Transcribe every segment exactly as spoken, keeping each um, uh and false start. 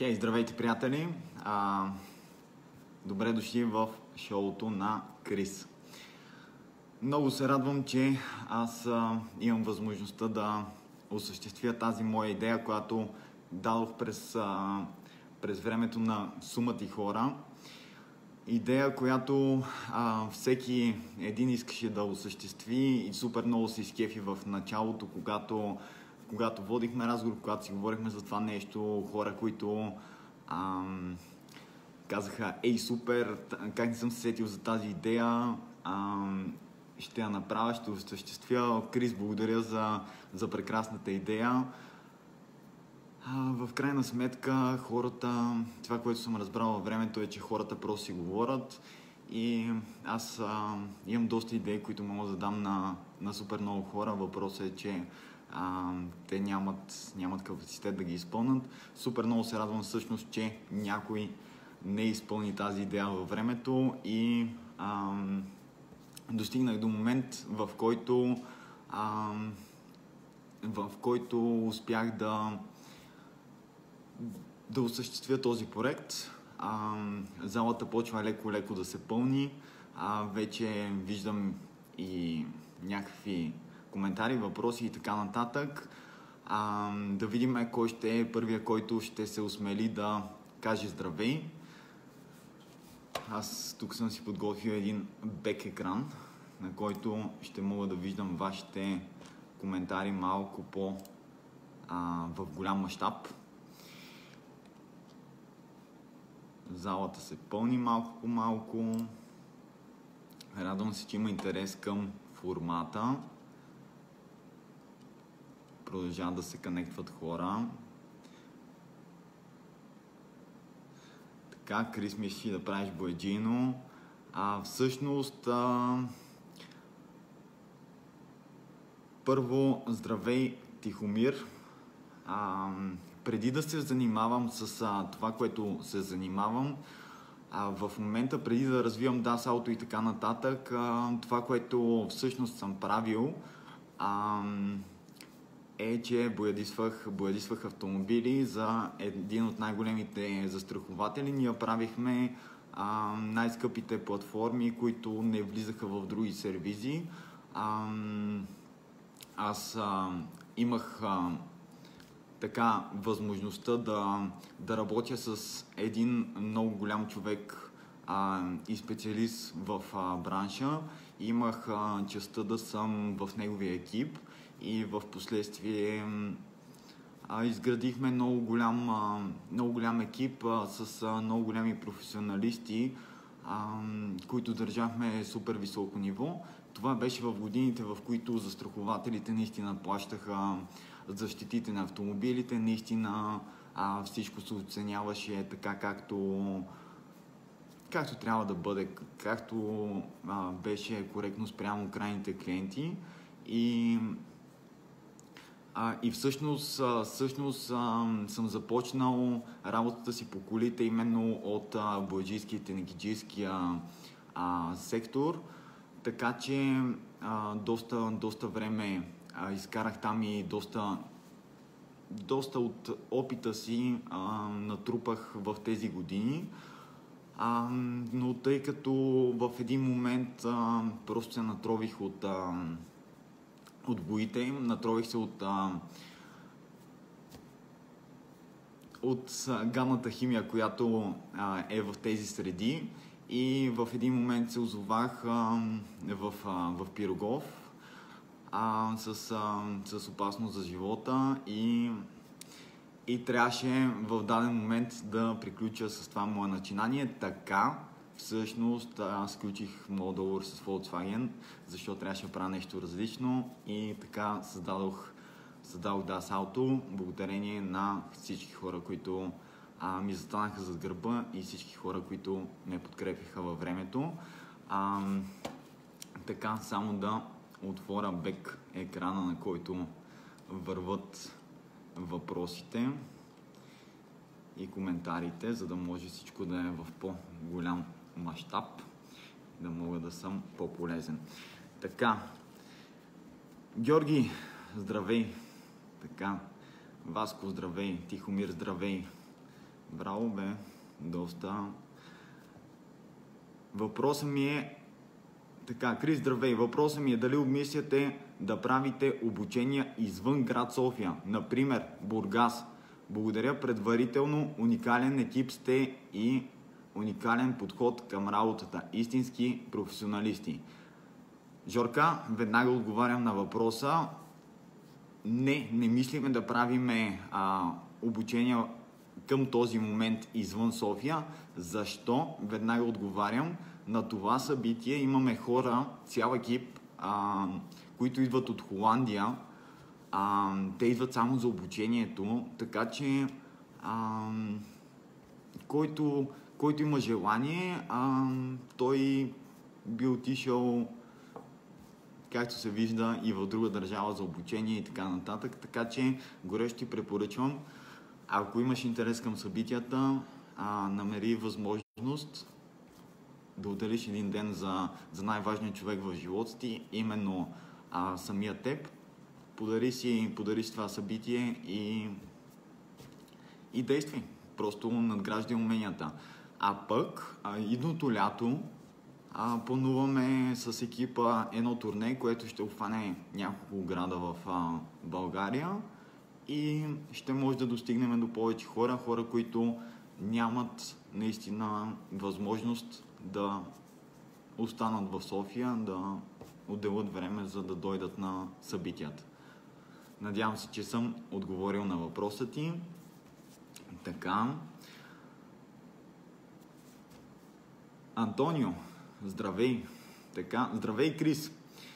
Хей, здравейте, приятели! А, добре дошли в шоуто на Крис. Много се радвам, че аз а, имам възможността да осъществя тази моя идея, която дадох през, а, през времето на сумати хора. Идея, която а, всеки един искаше да осъществи и супер много се изкефи в началото, когато когато водихме разговор, когато си говорихме за това нещо, хора, които ам, казаха: ей, супер, как не съм се сетил за тази идея, ам, ще я направя, ще осъществя. Крис, благодаря за, за прекрасната идея. А, в крайна сметка, хората, това, което съм разбрал във времето е, че хората просто си говорят и аз а, имам доста идеи, които мога да дам на, на супер много хора. Въпросът е, че А, те нямат, нямат капацитет да ги изпълнят. Супер много се радвам всъщност, че някой не изпълни тази идея във времето и а, достигнах до момент, в който а, в който успях да да осъществя този проект. А, залата почва леко-леко да се пълни. А, вече виждам и някакви коментари, въпроси и така нататък. А, да видим кой ще е първия, който ще се осмели да каже здравей. Аз тук съм си подготвил един бек екран, на който ще мога да виждам вашите коментари малко по а, в голям мащаб. Залата се пълни малко по малко. Радвам се, че има интерес към формата. Продължават да се конектват хора. Така, Крис, мислиш да правиш бояджино. А всъщност, а... първо, здравей, Тихомир. А, преди да се занимавам с а, това, което се занимавам, а, в момента, преди да развивам DAS Auto и така нататък, а, това, което всъщност съм правил, а, е, че боядисвах, боядисвах автомобили за един от най-големите застрахователи. Ние правихме а, най-скъпите платформи, които не влизаха в други сервизи. А, аз а, имах а, така възможността да, да работя с един много голям човек а, и специалист в а, бранша. Имах а, честта да съм в неговия екип. И в последствие а, изградихме много голям, а, много голям екип а, с а, много големи професионалисти, а, които държахме супер високо ниво. Това беше в годините, в които застрахователите наистина плащаха защитите на автомобилите, наистина а, всичко се оценяваше така, както, както трябва да бъде, както а, беше коректно спрямо крайните клиенти. И А, и всъщност, а, всъщност а, съм започнал работата си по колите именно от бояджийския и тенекиджийския сектор, така че а, доста, доста време а, изкарах там и доста, доста от опита си а, натрупах в тези години. А, но тъй като в един момент а, просто се натрових от а, от боите им, натрових се от а, от гадната химия, която а, е в тези среди, и в един момент се озовах а, в, а, в Пирогов а, с, а, с опасност за живота и, и трябваше в даден момент да приключа с това мое начинание. Така всъщност аз сключих моят договор с Volkswagen, защото трябваше да правя нещо различно и така създадох, създадох DAS Auto, благодарение на всички хора, които а, ми застанаха зад гърба и всички хора, които ме подкрепиха във времето. А, така, само да отворя бек екрана, на който върват въпросите и коментарите, за да може всичко да е в по-голям мащаб, да мога да съм по-полезен. Така, Георги, здравей! Така, Васко, здравей! Тихомир, здравей! Браво, бе. Доста. Въпросът ми е... Така, Крис, здравей. Въпросът ми е дали обмисляте да правите обучения извън град София, например Бургас. Благодаря предварително, уникален екип сте и уникален подход към работата. Истински професионалисти. Жорка, веднага отговарям на въпроса. Не, не мислиме да правиме а, обучения към този момент извън София. Защо? Веднага отговарям. На това събитие имаме хора, цял екип, а, които идват от Холандия. А, те идват само за обучението, така че а, който, който има желание, а, той би отишъл, както се вижда, и в друга държава за обучение и така нататък. Така че горещо ти препоръчвам. Ако имаш интерес към събитията, а, намери възможност да отделиш един ден за, за най-важния човек в живота ти, именно а, самия теб. Подари си, подари си това събитие и, и действай. Просто надграждай уменията. А пък, а, идното лято а, плануваме с екипа едно турне, което ще обхване няколко града в а, България и ще може да достигнем до повече хора, хора, които нямат наистина възможност да останат в София, да отделят време, за да дойдат на събитията. Надявам се, че съм отговорил на въпроса ти. Така. Антонио, здравей. Така, здравей, Крис.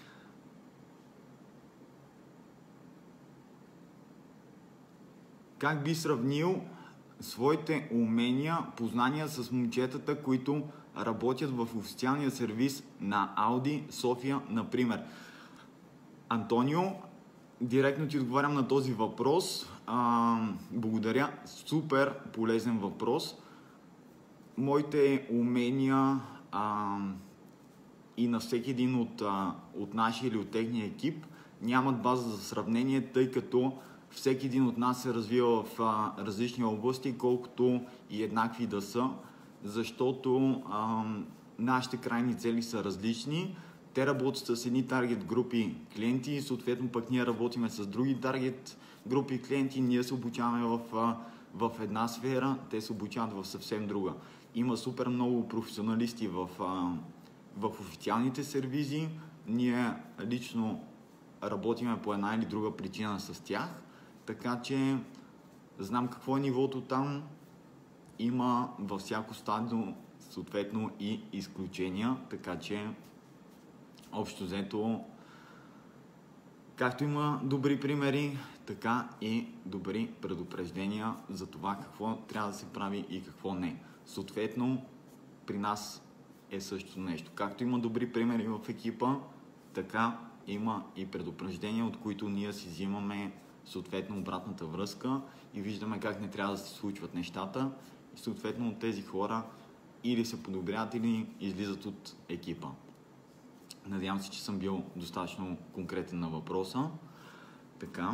Как би сравнил своите умения, познания с момчетата, които работят в официалния сервис на Audi София, например? Антонио, директно ти отговарям на този въпрос. А, благодаря. Супер полезен въпрос. Моите умения а, и на всеки един от, а, от нашия или от техния екип нямат база за сравнение, тъй като всеки един от нас се развива в а, различни области, колкото и еднакви да са, защото а, нашите крайни цели са различни. Те работят с едни таргет групи клиенти и съответно пък ние работиме с други таргет групи клиенти. Ние се обучаваме в, в една сфера, те се обучават в съвсем друга. Има супер много професионалисти в, в официалните сервизи. Ние лично работиме по една или друга причина с тях, така че знам какво е нивото там. Има във всяко стадио съответно и изключения, така че общо взето, както има добри примери, така и добри предупреждения за това какво трябва да се прави и какво не. Съответно, при нас е същото нещо. Както има добри примери в екипа, така има и предупреждения, от които ние си взимаме съответно обратната връзка и виждаме как не трябва да се случват нещата и съответно от тези хора или се подобряват, или излизат от екипа. Надявам се, че съм бил достатъчно конкретен на въпроса. Така.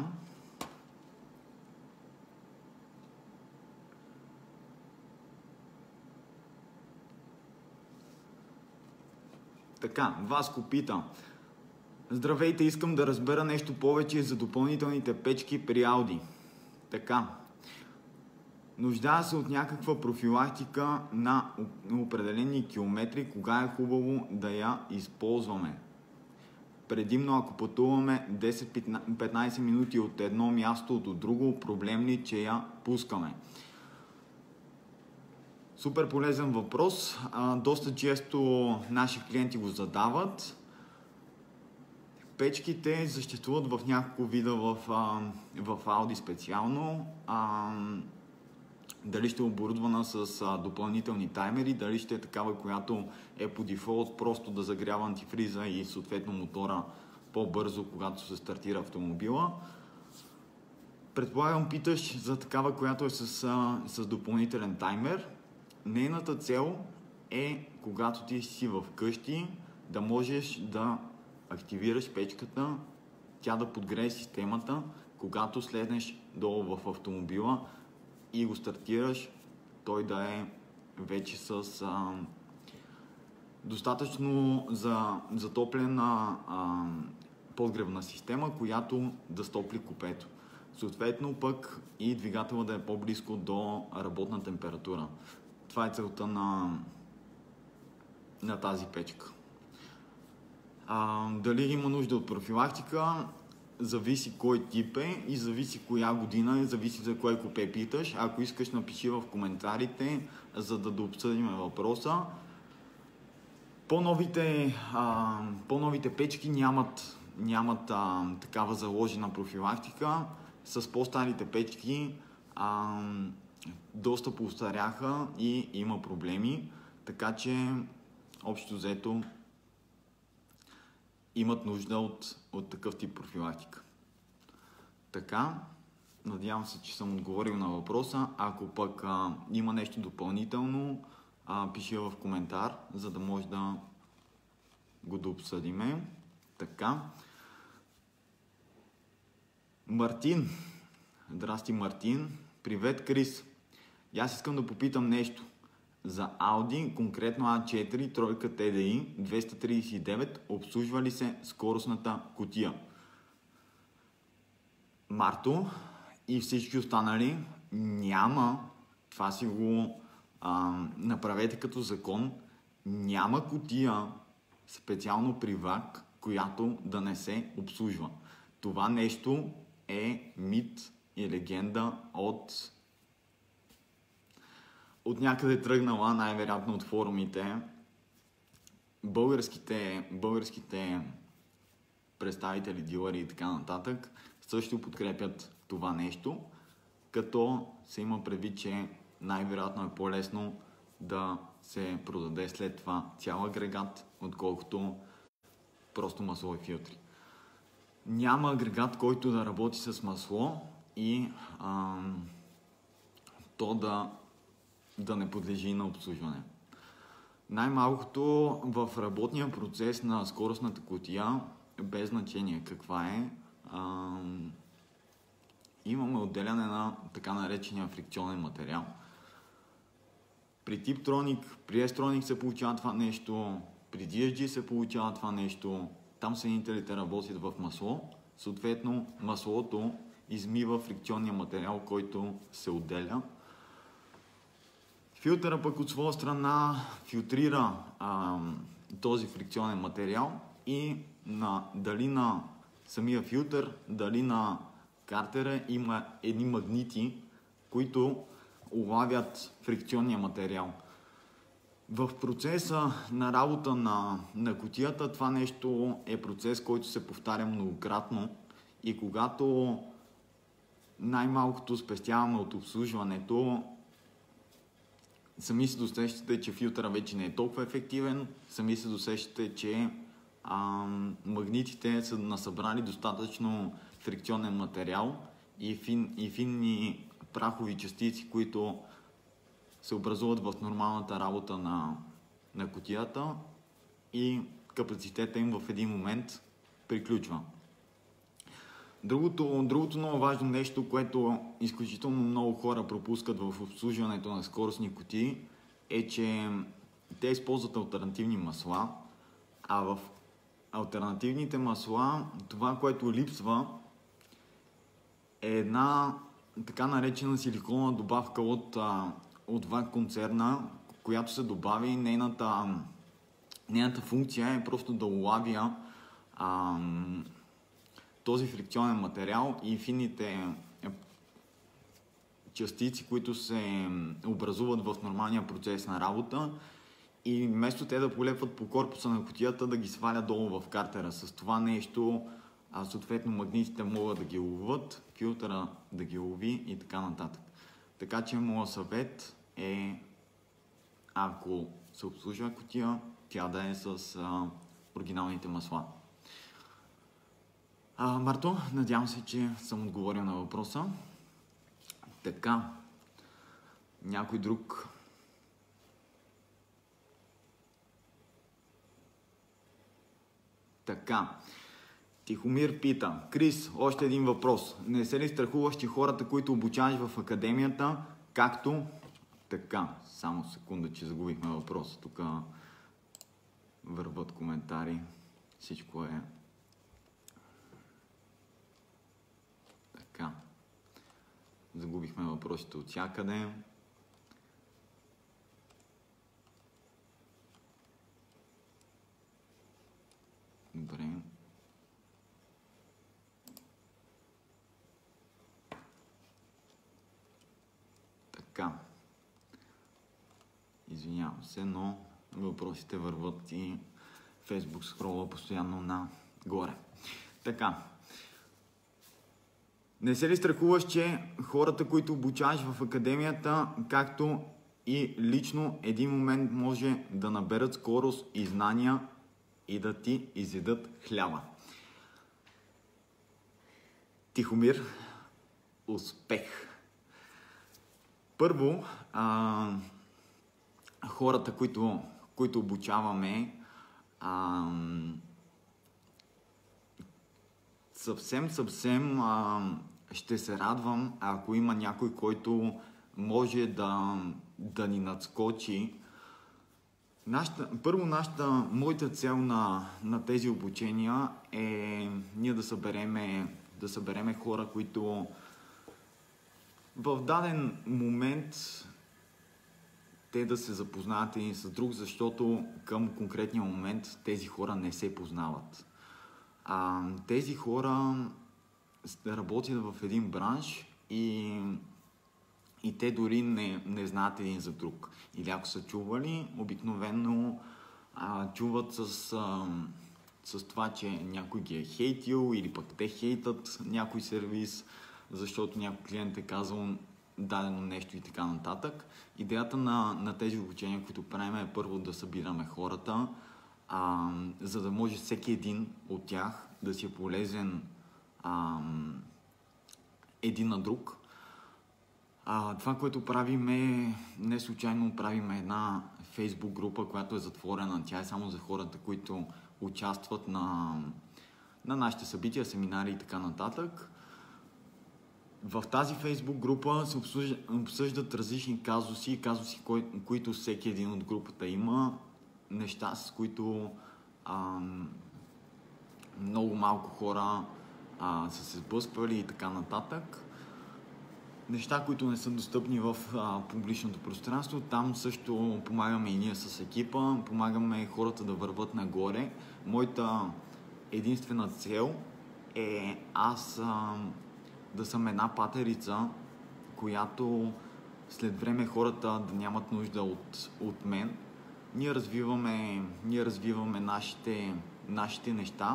Така, Васко пита. Здравейте, искам да разбера нещо повече за допълнителните печки при Audi. Така. Нуждае се от някаква профилактика на определени километри, кога е хубаво да я използваме. Предимно ако пътуваме десет-петнайсет минути от едно място до друго, проблем ли, че я пускаме? Супер полезен въпрос. А, доста често наши клиенти го задават. Печките съществуват в няколко вида в, в Audi специално. А, дали ще е оборудвана с а, допълнителни таймери, дали ще е такава, която е по дефолт просто да загрява антифриза и съответно мотора по-бързо, когато се стартира автомобила. Предполагам, питаш за такава, която е с, а, с допълнителен таймер. Нейната цел е, когато ти си в къщи, да можеш да активираш печката, тя да подгрее системата, когато слезнеш долу в автомобила и го стартираш, той да е вече с а, достатъчно за, затоплена а, подгревна система, която да стопли купето. Съответно пък и двигателът да е по-близко до работна температура. Това е целта на, на тази печка. А, дали има нужда от профилактика? Зависи кой тип е и зависи коя година е, зависи за кое купе питаш. Ако искаш, напиши в коментарите, за да дообсъдим въпроса. По-новите, а, по-новите печки нямат, нямат а, такава заложена профилактика. С по-старите печки а, доста поостаряха и има проблеми, така че общо взето имат нужда от, от такъв тип профилактика. Така, надявам се, че съм отговорил на въпроса. Ако пък а, има нещо допълнително, а, пиши в коментар, за да може да го дообсъдиме. Така. Мартин. Здрасти, Мартин. Привет, Крис. И аз искам да попитам нещо. За Audi, конкретно А четири, тройка Т Д И, двеста тридесет и девет, обслужва ли се скоростната кутия? Марто и всички останали няма, това си го а, направете като закон, няма кутия специално при ВАК, която да не се обслужва. Това нещо е мит и легенда от от някъде тръгнала, най-вероятно от форумите. Българските, българските представители, дилъри и така нататък също подкрепят това нещо, като се има предвид, че най-вероятно е по-лесно да се продаде след това цял агрегат, отколкото просто масло и филтри. Няма агрегат, който да работи с масло и ам, то да да не подлежи на обслужване. Най-малкото в работния процес на скоростната кутия, без значение каква е, ам, имаме отделяне на така наречения фрикционен материал. При Tiptronic, при S-Tronic се получава това нещо, при Ди Ес Джи се получава това нещо, там съединителите работят в масло, съответно маслото измива фрикционния материал, който се отделя. Филтъра пък от своя страна филтрира а, този фрикционен материал и на, дали на самия филтър, дали на картера има едни магнити, които улавят фрикционния материал. В процеса на работа на, на кутията това нещо е процес, който се повтаря многократно и когато най-малкото спестяваме от обслужването, сами се досещате, че филтъра вече не е толкова ефективен, сами се досещате, че а, магнитите са насъбрали достатъчно фрикционен материал и, фин, и финни прахови частици, които се образуват в нормалната работа на, на кутията и капацитета им в един момент приключва. Другото, другото много важно нещо, което изключително много хора пропускат в обслужването на скоростни кутии, е, че те използват алтернативни масла, а в алтернативните масла това, което липсва, е една така наречена силиконова добавка от, от ВАК концерна, която се добави. Нейната, нейната функция е просто да улавя а, този фрикционен материал и финните частици, които се образуват в нормалния процес на работа, и вместо те да полепват по корпуса на кутията, да ги свалят долу в картера. С това нещо а, съответно магнитите могат да ги ловят, филтъра да ги лови и така нататък. Така че моят съвет е, ако се обслужва кутия, тя да е с а, оригиналните масла. А, Марто, надявам се, че съм отговорил на въпроса. Така, някой друг? Така, Тихомир пита: Крис, още един въпрос. Не се ли страхуваш, че хората, които обучаваш в академията, както Така, само секунда, че загубихме въпроса. Тук върват коментари. Всичко е... Така. Загубихме въпросите от всякъде. Добре. Така. Извинявам се, но въпросите върват и Фейсбук скролва постоянно нагоре. Така. Не се ли страхуваш, че хората, които обучаваш в академията, както и лично, един момент може да наберат скорост и знания и да ти изядат хляба? Тихомир, успех! Първо, а, хората, които, които обучаваме, а, съвсем, съвсем а, ще се радвам, ако има някой, който може да, да ни надскочи. Нашата, първо, нашата, моята цел на, на тези обучения е ние да събереме, да събереме хора, които в даден момент те да се запознаят един с друг, защото към конкретния момент тези хора не се познават. А, тези хора работят в един бранш и, и те дори не, не знаят един за друг. Или ако са чували, обикновено а, чуват с, а, с това, че някой ги е хейтил или пък те хейтат някой сервис, защото някой клиент е казал дадено нещо и така нататък. Идеята на, на тези обучения, които правим, е първо да събираме хората, а, за да може всеки един от тях да си е полезен а, един на друг. А, това, което правим е, не случайно правим една Facebook група, която е затворена. Тя е само за хората, които участват на, на нашите събития, семинари и така нататък. В тази Facebook група се обсъждат, обсъждат различни казуси, казуси, кои, които всеки един от групата има, неща, с които а, много малко хора а, са се сблъсквали и така нататък. Неща, които не са достъпни в а, публичното пространство. Там също помагаме и ние с екипа, помагаме хората да върват нагоре. Моята единствена цел е аз а, да съм една патерица, която след време хората да нямат нужда от, от мен. Ние развиваме, ние развиваме нашите, нашите неща.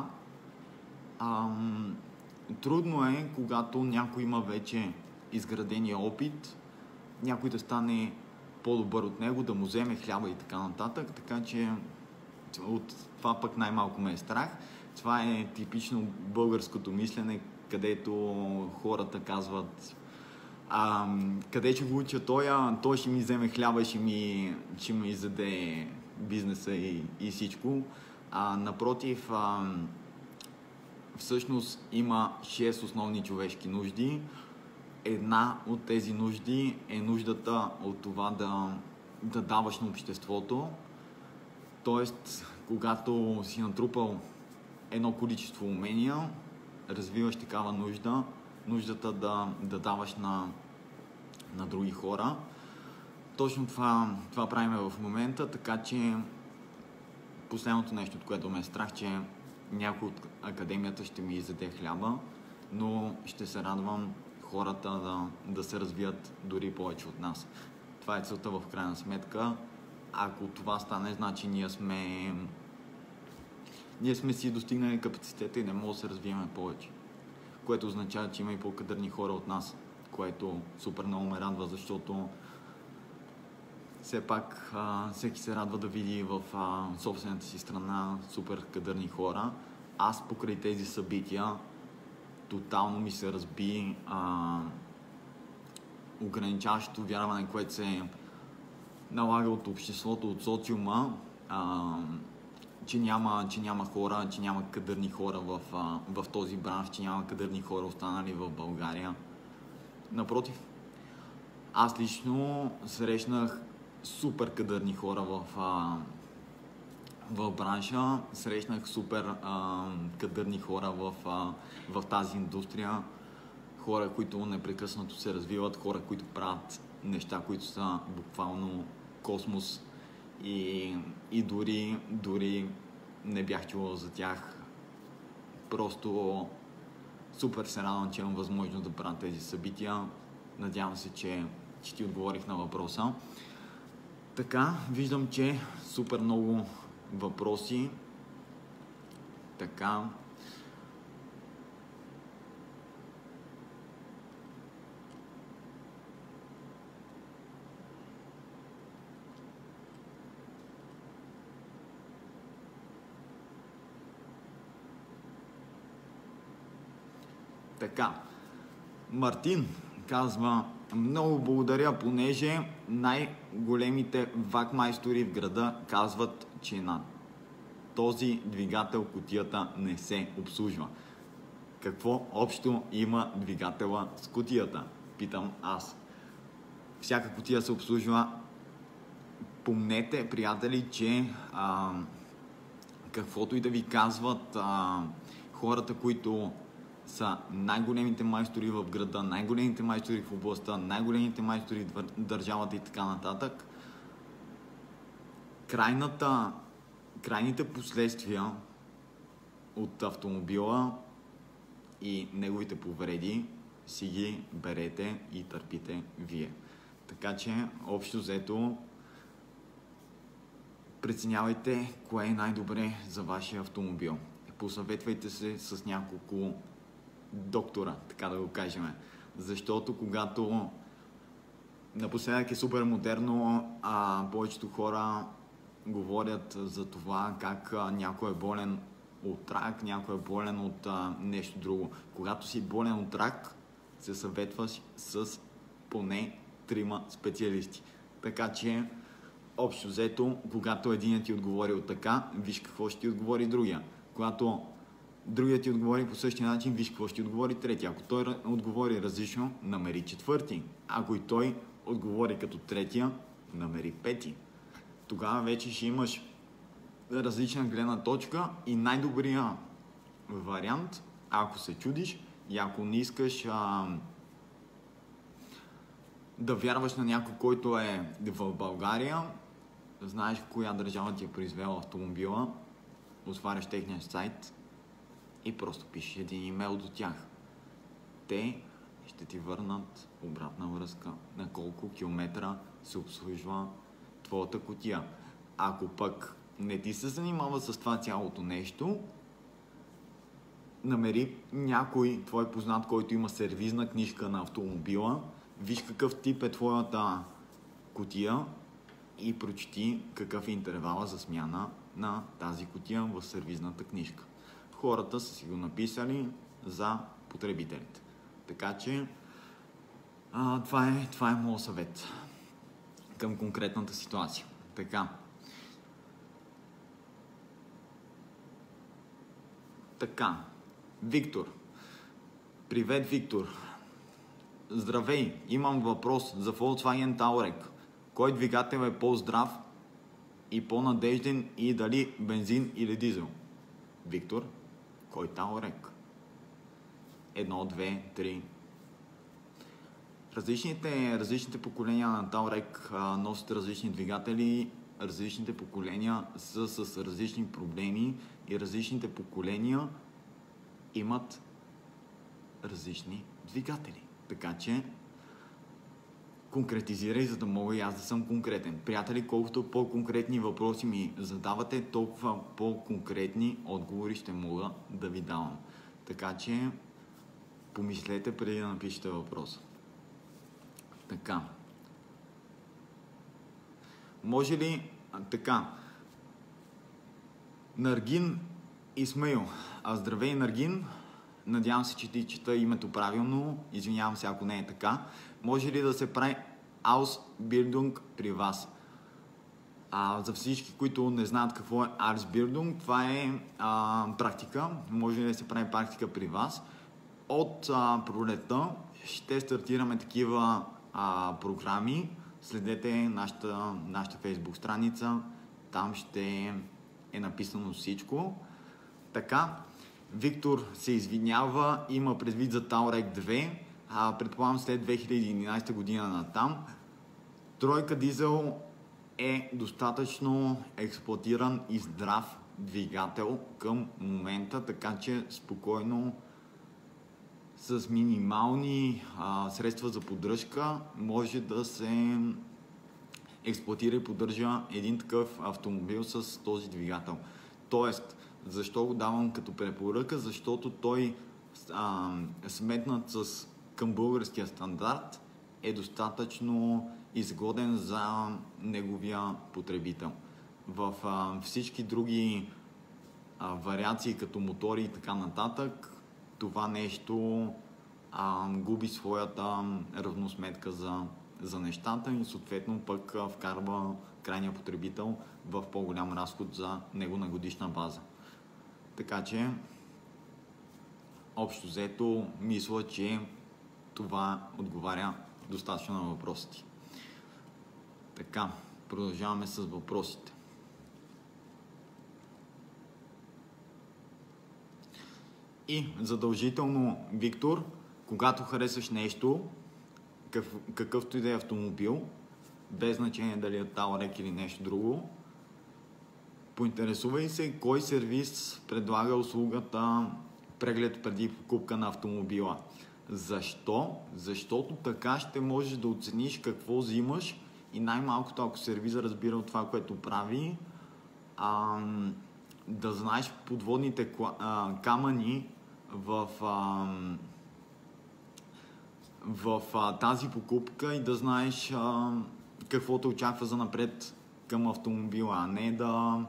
Ам, трудно е, когато някой има вече изградения опит, някой да стане по-добър от него, да му вземе хляба и така нататък, така че от това пък най-малко ме е страх. Това е типично българското мислене, където хората казват а, къде ще го уча той, той ще ми вземе хляба, ще ми, ще ми изяде бизнеса и, и всичко. А, напротив, а, всъщност има шест основни човешки нужди. Една от тези нужди е нуждата от това да, да даваш на обществото. Тоест, когато си натрупал едно количество умения, развиваш такава нужда, нуждата да, да даваш на, на други хора. Точно това, това правим в момента, така че последното нещо, от което ме е страх, че някой от академията ще ми изяде хляба, но ще се радвам хората да, да се развият дори повече от нас. Това е целта в крайна сметка. Ако това стане, значи ние сме ние сме си достигнали капацитета и не можем да се развиваме повече. Което означава, че има и по-кадърни хора от нас, което супер много ме радва, защото все пак а, всеки се радва да види в а, собствената си страна супер кадърни хора. Аз покрай тези събития тотално ми се разби а, ограничаващото вярване, което се налага от обществото, от социума, а, че няма, че няма хора, че няма кадърни хора в, а, в този бранш, че няма кадърни хора останали в България. Напротив, Аз лично срещнах супер кадърни хора в, а, в бранша, срещнах супер а, кадърни хора в, а, в тази индустрия, хора, които непрекъснато се развиват, хора, които правят неща, които са буквално космос и, и дори, дори не бях чувал за тях. Просто супер се радвам, че имам възможност да правя тези събития. Надявам се, че, че ти отговорих на въпроса. Така, виждам, че супер много въпроси. Така. Така. Мартин казва: много благодаря, понеже най-големите вакмайстори в града казват, че на този двигател кутията не се обслужва. Какво общо има двигателя с кутията? Питам аз. Всяка кутия се обслужва. Помнете, приятели, че а, каквото и да ви казват а, хората, които са най-големите майстори в града, най-големите майстори в областта, най-големите майстори в държавата и така нататък, крайната, крайните последствия от автомобила и неговите повреди си ги берете и търпите вие. Така че, общо взето, преценявайте кое е най-добре за вашия автомобил. Посъветвайте се с няколко доктора, така да го кажем. Защото когато напоследък е супер модерно, а повечето хора говорят за това как а, някой е болен от рак, някой е болен от а, нещо друго. Когато си болен от рак, се съветваш с поне трима специалисти. Така че, общо взето, когато единият ти отговорил така, виж какво ще ти отговори другия. Когато другият ти отговори по същия начин, виж какво ще ти отговори третия. Ако той отговори различно, намери четвърти. Ако и той отговори като третия, намери пети. Тогава вече ще имаш различна гледна точка и най-добрият вариант, ако се чудиш и ако не искаш а, да вярваш на някой, който е в България, знаеш в коя държава ти е произвела автомобила, отваряш техния сайт и просто пишеш един имейл до тях. Те ще ти върнат обратна връзка на колко километра се обслужва твоята кутия. Ако пък не ти се занимава с това цялото нещо, намери някой твой познат, който има сервизна книжка на автомобила, виж какъв тип е твоята кутия и прочети какъв е интервала за смяна на тази кутия в сервизната книжка. Хората са си го написали за потребителите. Така че а, това е, това е моят съвет към конкретната ситуация. Така. Така. Виктор. Привет, Виктор. Здравей, имам въпрос за Volkswagen Touareg. Кой двигател е по-здрав и по-надежден и дали бензин или дизел? Виктор, кой Touareg? Едно, две, три. Различните, различните поколения на Touareg а, носят различни двигатели, различните поколения са с различни проблеми и различните поколения имат различни двигатели. Така че конкретизирай, за да мога и аз да съм конкретен. Приятели, колкото по-конкретни въпроси ми задавате, толкова по-конкретни отговори ще мога да ви давам. Така че помислете преди да напишете въпроса. Така. Може ли така? Наргин Исмаил. А, здравей, Наргин. Надявам се, че ти чета името правилно. Извинявам се, ако не е така. Може ли да се прави Ausbildung при вас? А, за всички, които не знаят какво е Ausbildung, това е а, практика. Може ли да се прави практика при вас? От а, пролета ще стартираме такива а, програми, следете нашата, нашата Facebook страница, там ще е написано всичко. Така, Виктор се извинява, има предвид за Таурек две, а, предполагам след две хиляди и единадесета година натам. Тройка дизел е достатъчно експлоатиран и здрав двигател към момента, така че спокойно с минимални а, средства за поддръжка може да се експлоатира и поддържа един такъв автомобил с този двигател. Тоест, защо го давам като препоръка? Защото той а, сметнат с, към българския стандарт е достатъчно изгоден за неговия потребител. В а, всички други а, вариации като мотори и така нататък, това нещо а, губи своята равносметка за, за нещата и съответно пък а, вкарва крайния потребител в по-голям разход за него на годишна база. Така че, общо взето, мисля, че това отговаря достатъчно на въпросите. Така, продължаваме с въпросите. И задължително, Виктор, когато харесаш нещо, какъв, какъвто и да е автомобил, без значение дали е Таурек или нещо друго, поинтересувай се кой сервис предлага услугата преглед преди покупка на автомобила. Защо? Защото така ще можеш да оцениш какво взимаш и най-малкото, ако сервиза разбира от това, което прави, а, да знаеш подводните а, камъни в, а, в а, тази покупка и да знаеш а, какво те очаква за напред към автомобила, а не да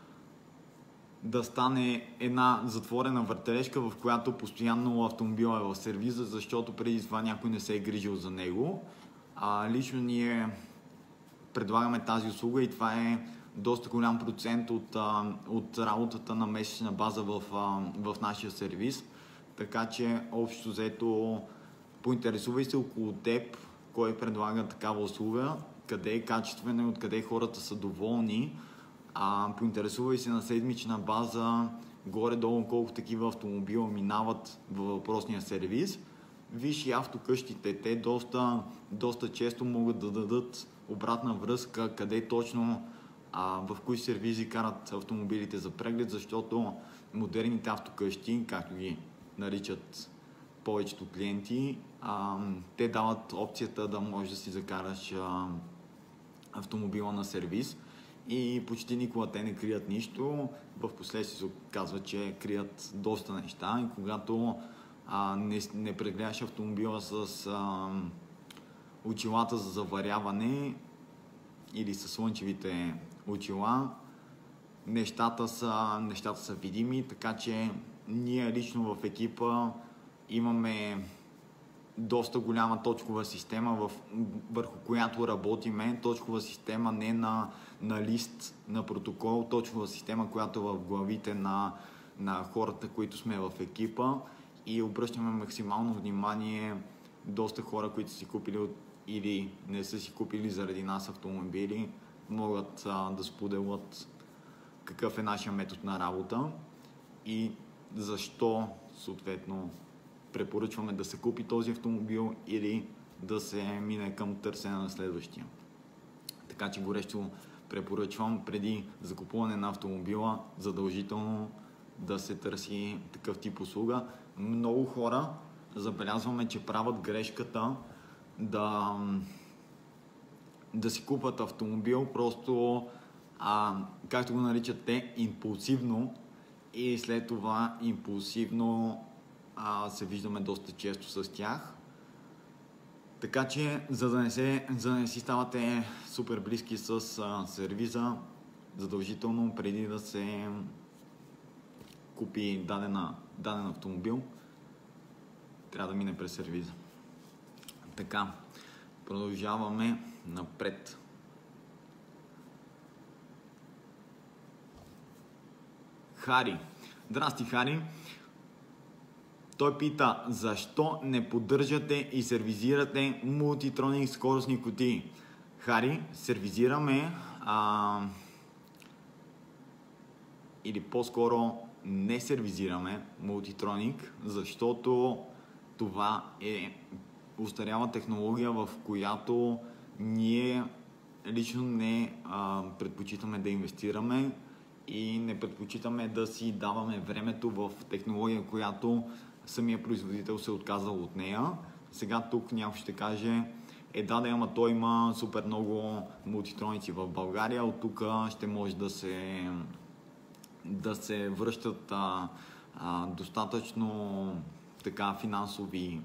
да стане една затворена въртележка, в която постоянно автомобила е в сервиза, защото преди това някой не се е грижил за него. А, лично ние предлагаме тази услуга и това е доста голям процент от, а, от работата на месечна база в, а, в нашия сервиз. Така че общо взето поинтересувай се около теб, кой предлага такава услуга, къде е качествено и откъде хората са доволни. А, поинтересувай се на седмична база горе-долу колко такива автомобила минават във въпросния сервиз. Виж и автокъщите, те доста, доста често могат да дадат обратна връзка къде точно, а, в кои сервизи карат автомобилите за преглед, защото модерните автокъщи, както ги наричат повечето клиенти, а, те дават опцията да можеш да си закараш а, автомобила на сервиз. И почти никога те не крият нищо. В последствие се казва, че крият доста неща. И когато а, не, не прегледаш автомобила с а, очилата за заваряване или с слънчевите очила, нещата са, нещата са видими, така че ние лично в екипа имаме доста голяма точкова система, в, върху която работиме. Точкова система не на, на лист, на протокол, точкова система, която е в главите на, на хората, които сме в екипа, и обръщаме максимално внимание доста хора, които са си купили или не са си купили заради нас автомобили, могат а, да споделят какъв е нашия метод на работа и защо съответно препоръчваме да се купи този автомобил или да се мине към търсене на следващия. Така че горещо препоръчвам преди закупуване на автомобила задължително да се търси такъв тип услуга. Много хора забелязваме, че правят грешката да, да си купат автомобил просто, а, както го наричат те, импулсивно, и след това импулсивно а, се виждаме доста често с тях. Така че, за да не, се, за да не си ставате супер близки с а, сервиза, задължително преди да се купи дадена, даден автомобил, трябва да мине през сервиза. Така, продължаваме напред. Хари. Здрасти, Хари. Той пита, защо не поддържате и сервизирате Multitronic скоростни кутии? Хари, сервизираме а, или по-скоро не сервизираме Multitronic, защото това е устаряла технология, в която ние лично не а, предпочитаме да инвестираме и не предпочитаме да си даваме времето в технология, която самия производител се е отказал от нея. Сега тук някой ще каже, е да, да, ама той има супер много мултитроници в България, от тук ще може да се, да се връщат а, а, достатъчно така финансови.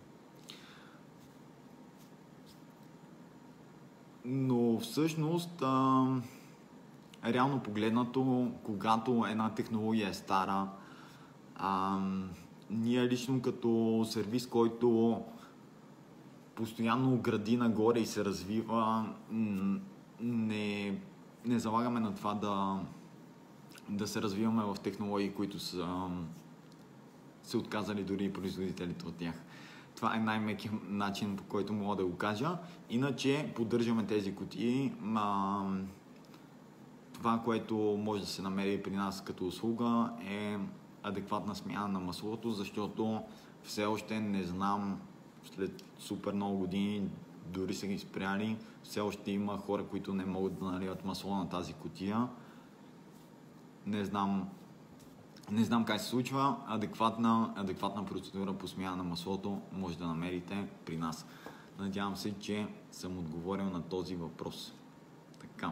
Но всъщност, а, реално погледнато, когато една технология е стара, а, ние лично като сервис, който постоянно гради нагоре и се развива, не, не залагаме на това да, да се развиваме в технологии, които са се отказали дори и производителите от тях. Това е най-мекият начин, по който мога да го кажа. Иначе поддържаме тези кутии. А, това, което може да се намери при нас като услуга, е адекватна смяна на маслото, защото все още не знам, след супер много години, дори са ги спряли, все още има хора, които не могат да наливат масло на тази кутия. Не знам, не знам как се случва. Адекватна, адекватна процедура по смяна на маслото може да намерите при нас. Надявам се, че съм отговорил на този въпрос. Така.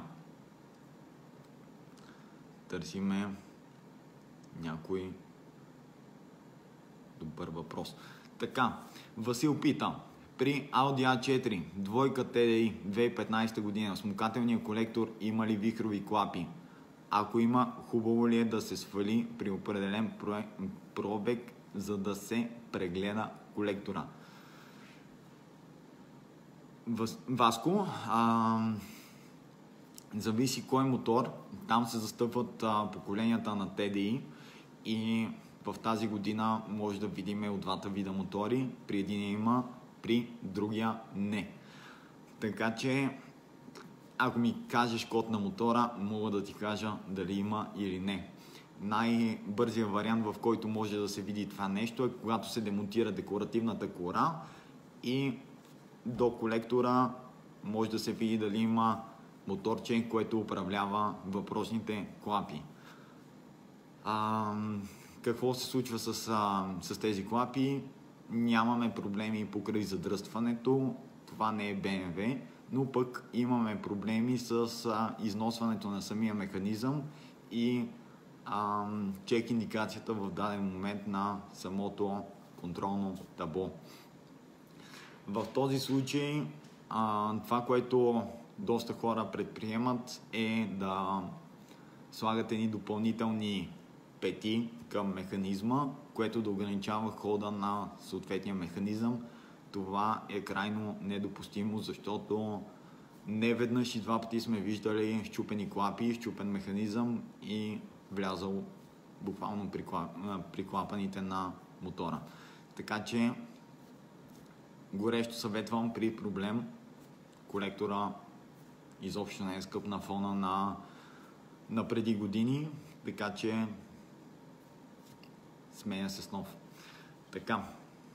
Търсиме някой добър въпрос. Така, Васил пита, при Audi а четири, двойка Т Д И, две хиляди и петнадесета година, смукателния колектор има ли вихрови клапи? Ако има, хубаво ли е да се свали при определен пробег, за да се прегледа колектора? Васко, а, зависи кой мотор. Там се застъпват а, поколенията на Т Д И и в тази година може да видим от двата вида мотори. При един има, при другия не. Така че, ако ми кажеш код на мотора, мога да ти кажа дали има или не. Най-бързият вариант, в който може да се види това нещо, е когато се демонтира декоративната кора и до колектора може да се види дали има моторче, което управлява въпросните клапи. А, какво се случва с, а, с тези клапи? Нямаме проблеми покрай задръстването. Това не е Б М В, но пък имаме проблеми с а, износването на самия механизъм и а, чек индикацията в даден момент на самото контролно табло. В този случай а, това, което доста хора предприемат, е да слагат едни допълнителни пети към механизма, което да ограничава хода на съответния механизъм. Това е крайно недопустимо, защото не веднъж и два пъти сме виждали счупени клапи, счупен механизъм и влязал буквално при, клап... при клапаните на мотора. Така че горещо съветвам при проблем. Колектора изобщо не е скъп на фона на, на преди години, така че сменя се с нов. Така.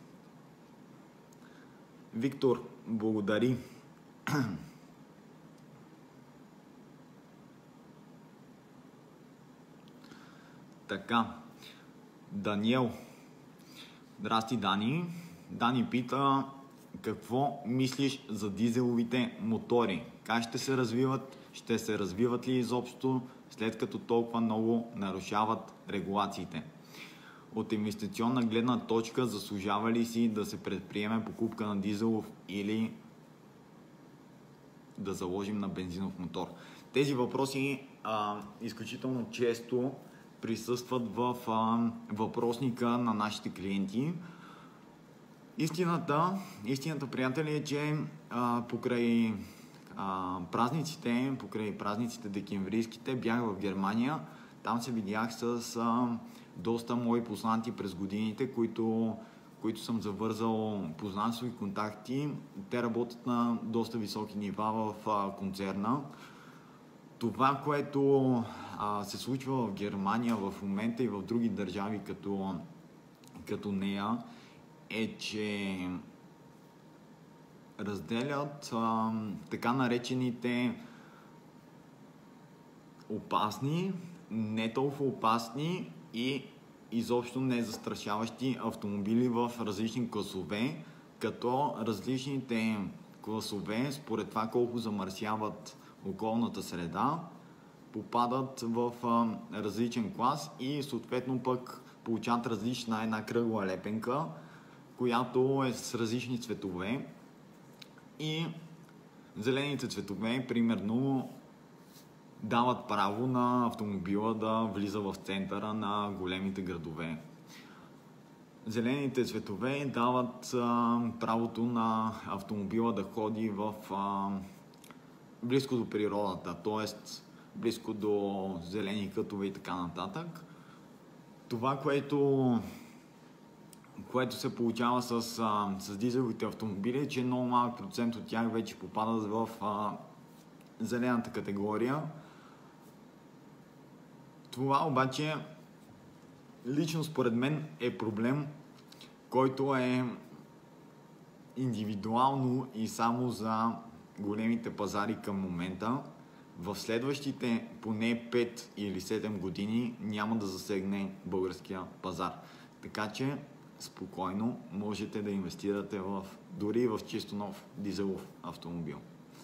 Виктор, благодари. Така. Даниел. Здрасти, Дани. Дани пита, какво мислиш за дизеловите мотори? Как ще се развиват? Ще се развиват ли изобщо, след като толкова много нарушават регулациите? От инвестиционна гледна точка заслужава ли си да се предприеме покупка на дизелов или да заложим на бензинов мотор? Тези въпроси а, изключително често присъстват в а, въпросника на нашите клиенти. Истината, истината, приятели, е, че а, покрай а, празниците, покрай празниците декемврийските, бях в Германия. Там се видях с а, доста мои познати през годините, които, които съм завързал познанство и контакти. Те работят на доста високи нива в а, концерна. Това, което а, се случва в Германия в момента и в други държави като, като нея, е, че разделят а, така наречените опасни, не толкова опасни и изобщо не застрашаващи автомобили в различни класове, като различните класове, според това колко замърсяват околната среда, попадат в а, различен клас и съответно пък получават различна една кръгла лепенка, която е с различни цветове. И зелените цветове, примерно, дават право на автомобила да влиза в центъра на големите градове. Зелените цветове дават а, правото на автомобила да ходи в а, близко до природата, т.е. близко до зелени кътове и така нататък. Това, което, което се получава с, а, с дизеловите автомобили, е, че много малък процент от тях вече попадат в а, зелената категория. Това обаче лично според мен е проблем, който е индивидуално и само за големите пазари към момента. В следващите поне пет или седем години няма да засегне българския пазар. Така че спокойно можете да инвестирате в, дори в чисто нов дизелов автомобил.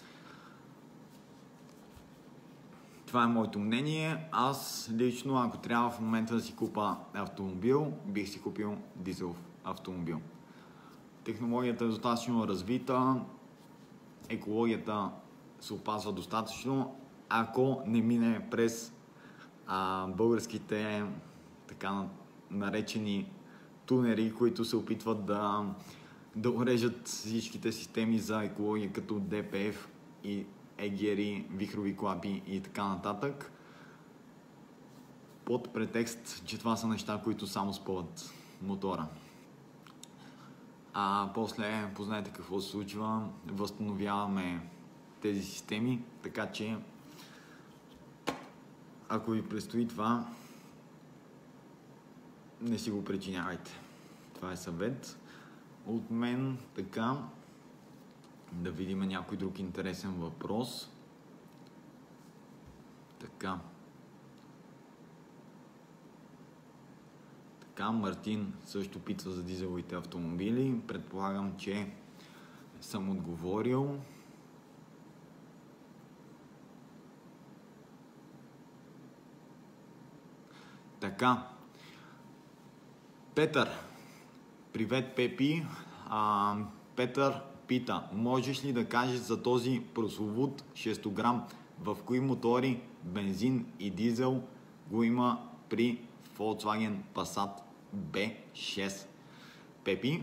Това е моето мнение. Аз лично, ако трябва в момента да си купа автомобил, бих си купил дизелов автомобил. Технологията е достатъчно развита, екологията се опазва достатъчно, ако не мине през а, българските така наречени тунери, които се опитват да, да урежат всичките системи за екология, като Д П Ф и егери, вихрови клапи и така нататък, под претекст, че това са неща, които само спъват мотора. А после познаете какво се случва, възстановяваме тези системи, така че ако ви предстои това, не си го причинявайте. Това е съвет от мен. Така, да видим някой друг интересен въпрос. Така. Така, Мартин също пита за дизеловите автомобили. Предполагам, че съм отговорил. Така. Петър. Привет, Пепи. А, Петър пита, можеш ли да кажеш за този прословут шестограм, в кои мотори, бензин и дизел го има при Volkswagen Passat Б шест? Пепи,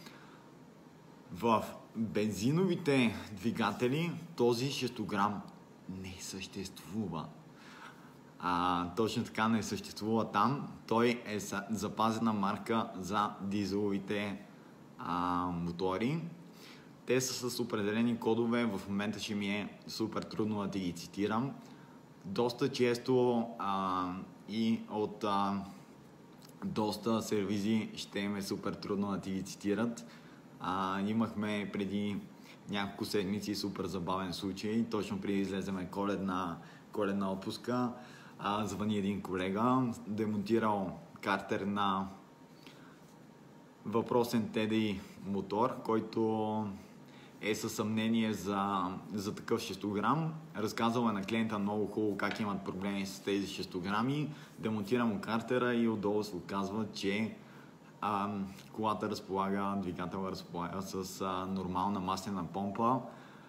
в бензиновите двигатели този шестограм не съществува. А, точно така не съществува там. Той е запазена марка за дизеловите а, мотори. Те са с определени кодове, в момента ще ми е супер трудно да ти ги цитирам. Доста често а, и от а, доста сервизи ще им е супер трудно да ти ги цитират. А, имахме преди няколко седмици супер забавен случай, точно преди излеземе коледна, коледна отпуска. А, звъни един колега, демонтирал картер на въпросен Т Д И мотор, който е със съмнение за, за такъв шестограм. Разказал е на клиента много хубаво как имат проблеми с тези шестограми. Демонтира му картера и отдолу се оказва, че а, колата разполага, двигателът разполага с а, нормална маслена помпа.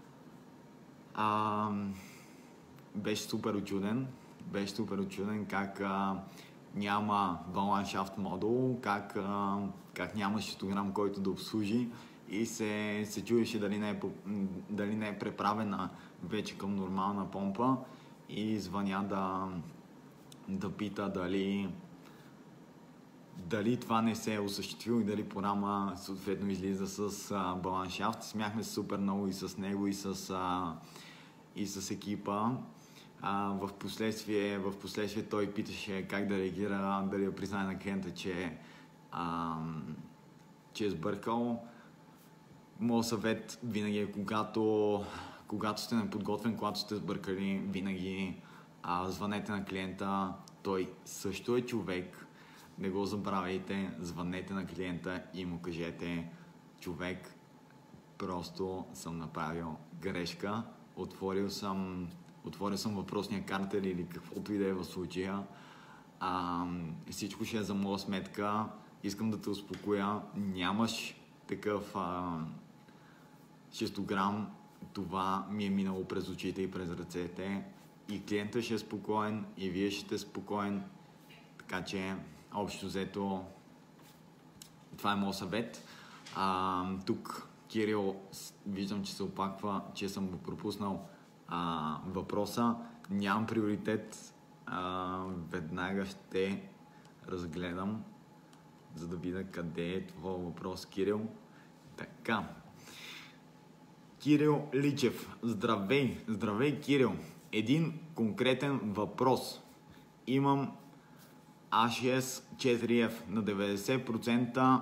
А, беше супер очуден. Беше супер очуден как а, няма балансшафт модул, как, а, как няма шестограм, който да обслужи, и се, се чудеше дали не, е, дали не е преправена вече към нормална помпа, и звъня да, да пита дали, дали това не се е осъществило и дали Порама съответно излиза с а, баланшафт. Смяхме се супер много и с него, и с, а, и с екипа. А, в, последствие, в последствие той питаше как да реагира, дали да признае на клиента, че, а, че е сбъркал. Моят съвет винаги е, когато, когато сте неподготвен, когато сте сбъркали, винаги а, звънете на клиента. Той също е човек. Не го забравяйте, звънете на клиента и му кажете: човек, просто съм направил грешка, отворил съм, отворил съм въпросния картел или каквото и да е в случая. А, всичко ще е за моя сметка. Искам да те успокоя. Нямаш такъв а, шестограм. Това ми е минало през очите и през ръцете. И клиентът ще е спокоен, и вие ще сте спокоен. Така че, общо взето, това е моят съвет. А, тук Кирил, виждам, че се опаква, че съм го пропуснал а, въпроса. Нямам приоритет. А, веднага ще разгледам, за да видя къде е това въпрос, Кирил. Така. Кирил Личев. Здравей! Здравей, Кирил! Един конкретен въпрос. Имам А шест четири Ф на деветдесет процента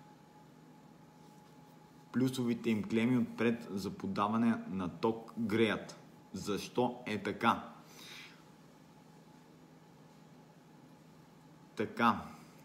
плюсовите им клеми отпред за подаване на ток греят. Защо е така? Така.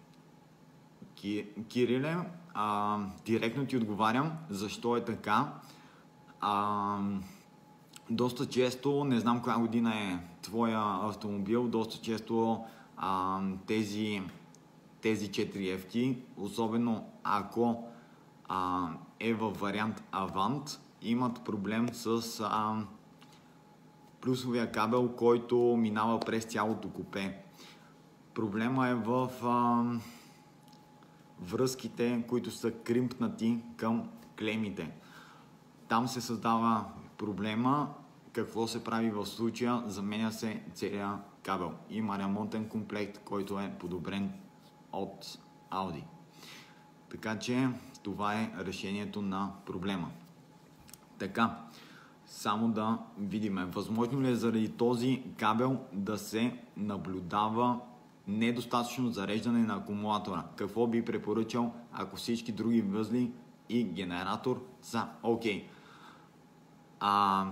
Кириле, а, директно ти отговарям защо е така. А, доста често, не знам коя година е твоя автомобил, доста често а, тези, тези четири Ф-ки, особено ако а, е във вариант Avant, имат проблем с а, плюсовия кабел, който минава през цялото купе. Проблема е в а, връзките, които са кримпнати към клемите. Там се създава проблема. Какво се прави в случая? Заменя се целият кабел. Има ремонтен комплект, който е подобрен от Audi. Така че това е решението на проблема. Така, само да видим. Възможно ли е заради този кабел да се наблюдава недостатъчно зареждане на акумулатора? Какво би препоръчал, ако всички други възли и генератор са окей? Okay. А,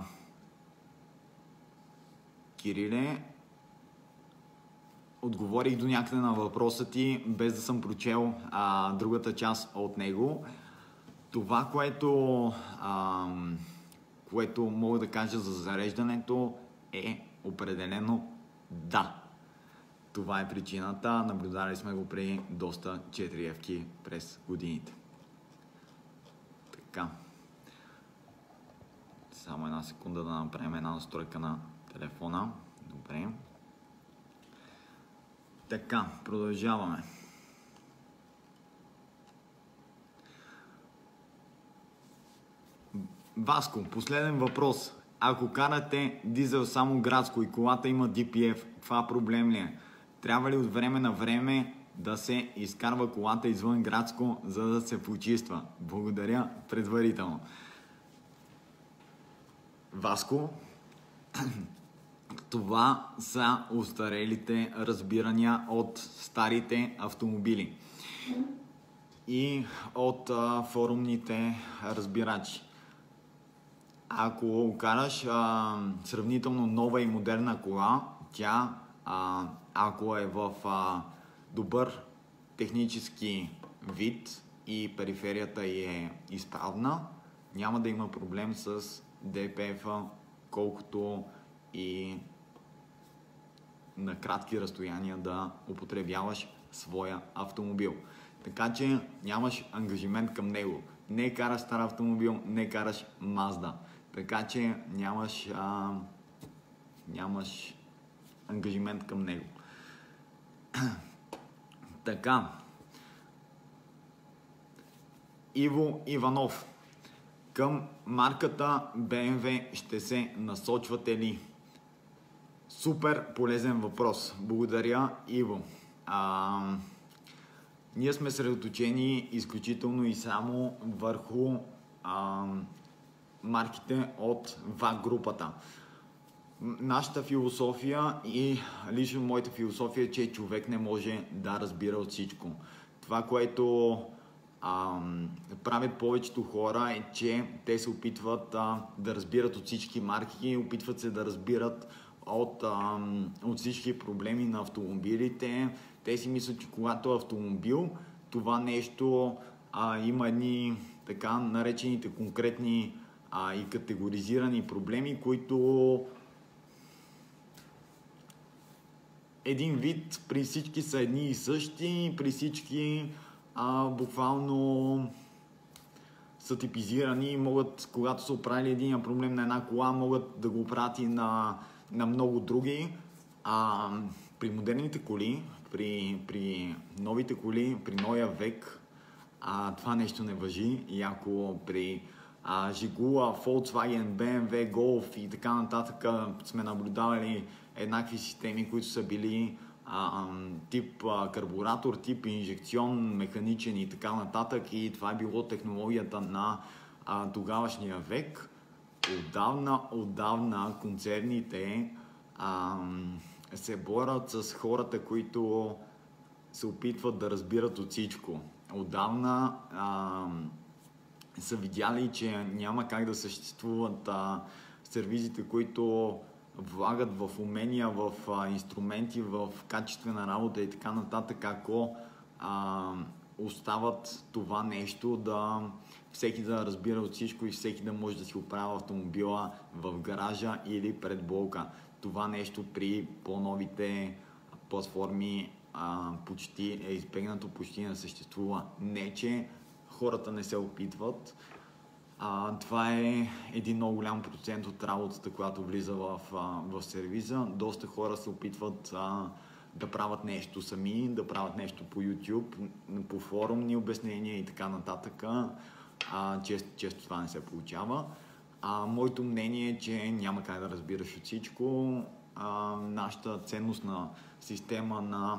Кириле, отговорих до някъде на въпроса ти, без да съм прочел а, другата част от него. Това, което, а, което мога да кажа за зареждането, е определено да. Това е причината. Наблюдали сме го при доста четири Ф-ки през годините. Така. Само една секунда да направим една настройка на телефона. Добре. Така, продължаваме. Васко, последен въпрос. Ако карате дизел само градско и колата има Ди Пи Еф, това проблем ли е? Трябва ли от време на време да се изкарва колата извън градско, за да се почиства? Благодаря предварително. Васко, това са устарелите разбирания от старите автомобили и от а, форумните разбирачи. Ако караш а, сравнително нова и модерна кола, тя, а, ако е в а, добър технически вид и периферията е изправна, няма да има проблем с Ди Пи Еф-а, колкото и на кратки разстояния да употребяваш своя автомобил. Така че нямаш ангажимент към него. Не караш стар автомобил, не караш Mazda. Така че нямаш, а, нямаш ангажимент към него. Така. Иво Иванов. Към марката Б М В ще се насочвате ли? Супер полезен въпрос. Благодаря, Иво. А, ние сме средоточени изключително и само върху а, марките от ви ей групата. Нашата философия и лично моята философия е, че човек не може да разбира от всичко. Това, което а, правят повечето хора е, че те се опитват а, да разбират от всички марки, опитват се да разбират от, а, от всички проблеми на автомобилите. Те си мислят, че когато е автомобил, това нещо а, има едни така наречените конкретни а, и категоризирани проблеми, които един вид при всички са едни и същи, при всички а, буквално са типизирани и могат, когато са оправили един проблем на една кола, могат да го оправят и на, на много други. А, при модерните коли, при, при новите коли, при новия век, а, това нещо не важи. И ако при а, Жигула, Volkswagen, би ем дабълю, Golf и така нататък сме наблюдавали еднакви системи, които са били а, тип а, карбуратор, тип инжекцион, механичен и така нататък, и това е било технологията на а, тогавашния век, отдавна, отдавна концерните а, се борят с хората, които се опитват да разбират от всичко. Отдавна а, са видяли, че няма как да съществуват а, сервизите, които влагат в умения, в а, инструменти, в качествена работа и така нататък, ако а, остават това нещо да всеки да разбира от всичко и всеки да може да си оправя автомобила в гаража или пред блока. Това нещо при по-новите платформи а, почти е избегнато, почти не съществува. Не, че хората не се опитват. А, това е един много голям процент от работата, която влиза в, а, в сервиза. Доста хора се опитват а, да правят нещо сами, да правят нещо по YouTube, по форумни обяснения и така нататък. А, често, често това не се получава. А, моето мнение е, че няма как да разбираш от всичко. А, нашата ценностна система на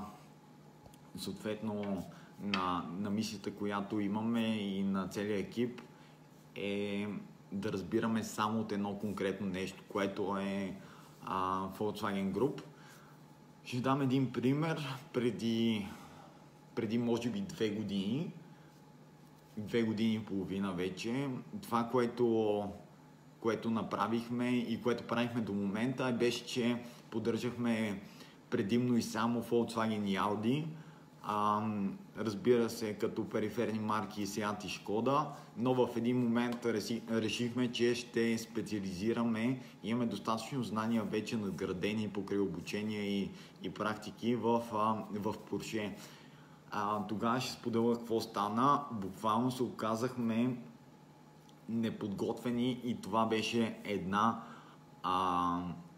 съответно на, на мисията, която имаме и на целия екип, е да разбираме само от едно конкретно нещо, което е а, Volkswagen Group. Ще дам един пример. Преди, преди може би две години, две години и половина вече, това, което, което направихме и което правихме до момента, беше, че поддържахме предимно и само Volkswagen и Audi. А, разбира се, като периферни марки Seat и Шкода, но в един момент реши, решихме, че ще специализираме. Имаме достатъчно знания вече надградени покрай обучение и, и практики в, а, в Porsche. А, тогава ще споделя какво стана. Буквално се оказахме неподготвени и това беше една а,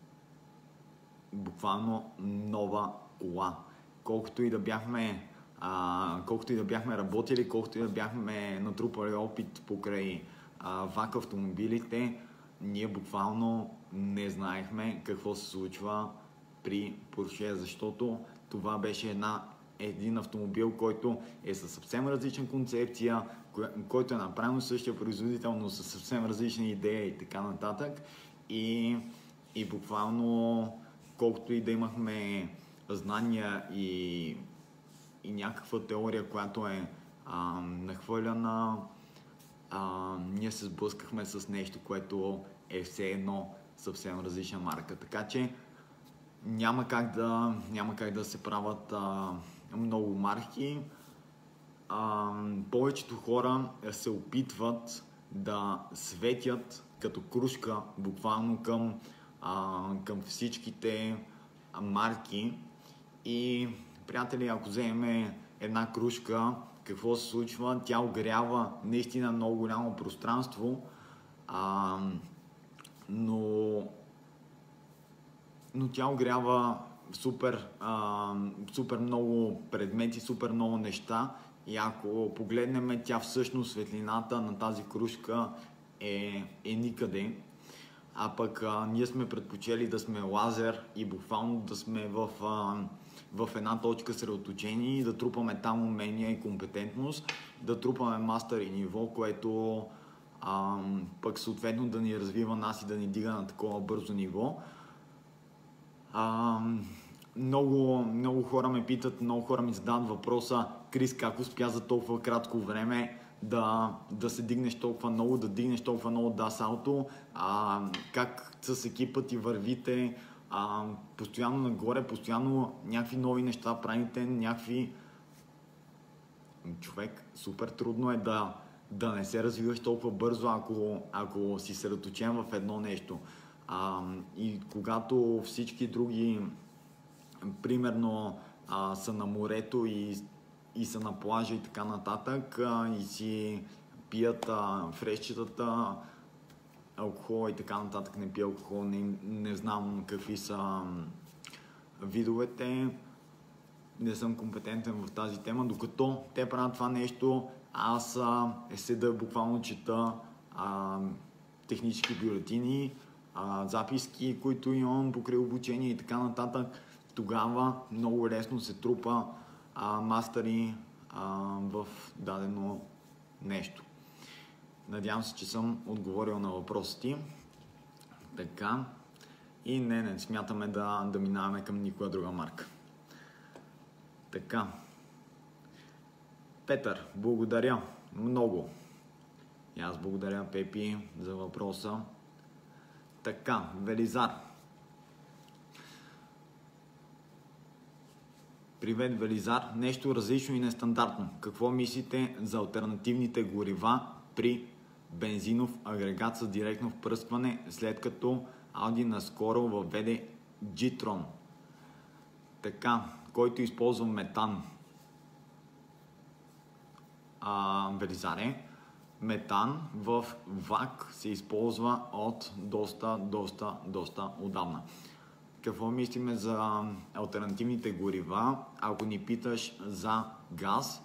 буквално нова кола. Колкото и да бяхме, а, колкото и да бяхме работили, колкото и да бяхме натрупали опит покрай а, вак автомобилите, ние буквално не знаехме какво се случва при Porsche, защото това беше една, един автомобил, който е със съвсем различна концепция, който е направен същия производител, но със съвсем различни идеи и така нататък. И, и буквално колкото и да имахме знания и, и някаква теория, която е а, нахвърляна, а, ние се сблъскахме с нещо, което е все едно съвсем различна марка. Така че няма как да, няма как да се правят а, много марки. А, повечето хора се опитват да светят като крушка буквално към, а, към всичките марки. И, приятели, ако вземем една крушка, какво се случва? Тя огрява наистина много голямо пространство, а, но, но тя огрява супер, а, супер много предмети, супер много неща. И ако погледнем, тя всъщност светлината на тази крушка е, е никъде. а пък а, ние сме предпочели да сме лазер и буквално да сме в, а, в една точка средоточени и да трупаме там умения и компетентност, да трупаме мастър и ниво, което а, пък съответно да ни развива нас и да ни дига на такова бързо ниво. А, много, много хора ме питат, много хора ми задават въпроса: Крис, как успя за толкова кратко време да, да се дигнеш толкова много, да дигнеш толкова много да салто, а, как с екипа ти вървите, а, постоянно нагоре, постоянно някакви нови неща правите, някакви... Човек, супер трудно е да, да не се развиваш толкова бързо, ако, ако си съсредоточен в едно нещо. А, и когато всички други, примерно, а, са на морето и, и са на плажа и така нататък, а, и си пият а, фрешчетата, алкохол и така нататък, не пия алкохол, не, не знам какви са видовете, не съм компетентен в тази тема, докато те правят това нещо, аз а, седа буквално чета а, технически бюлетини, а, записки, които имам покрай обучение и така нататък. Тогава много лесно се трупа а, мастери а, в дадено нещо. Надявам се, че съм отговорил на въпросите. Така. И не, не смятаме да, да минаваме към никоя друга марка. Така. Петър, благодаря много. И аз благодаря, Пепи, за въпроса. Така, Велизар. Привет, Велизар. Нещо различно и нестандартно. Какво мислите за алтернативните горива при бензинов агрегат с директно впръскване, след като Audi наскоро въведе G-Tron? Така, който използва метан. А, Велизаре, метан в ВАК се използва от доста, доста, доста отдавна. Какво мислиме за алтернативните горива? Ако ни питаш за газ,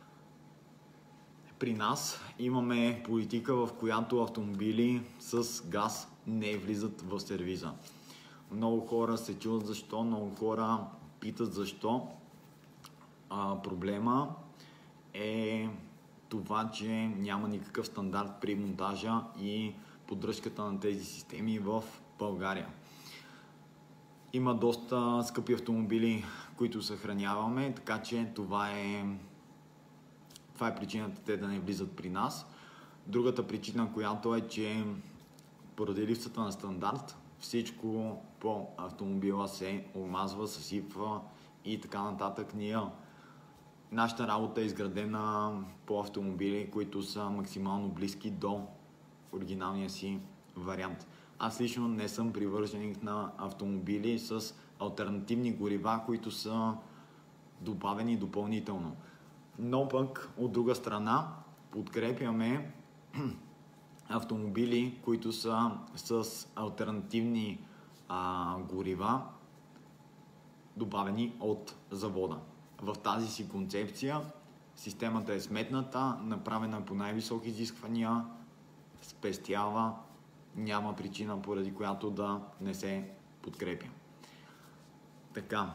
при нас имаме политика, в която автомобили с газ не влизат в сервиза. Много хора се чудят защо, много хора питат защо. А, проблема е това, че няма никакъв стандарт при монтажа и поддръжката на тези системи в България. Има доста скъпи автомобили, които съхраняваме, така че това е, това е причината те да не влизат при нас. Другата причина, която е, че поради липсата на стандарт, всичко по автомобила се омазва, съсипва и така нататък. Ние, нашата работа е изградена по автомобили, които са максимално близки до оригиналния си вариант. Аз лично не съм привърженик на автомобили с алтернативни горива, които са добавени допълнително. Но пък, от друга страна, подкрепяме автомобили, които са с алтернативни а, горива, добавени от завода. В тази си концепция системата е сметната, направена по най-високи изисквания, спестява, няма причина, поради която да не се подкрепя. Така.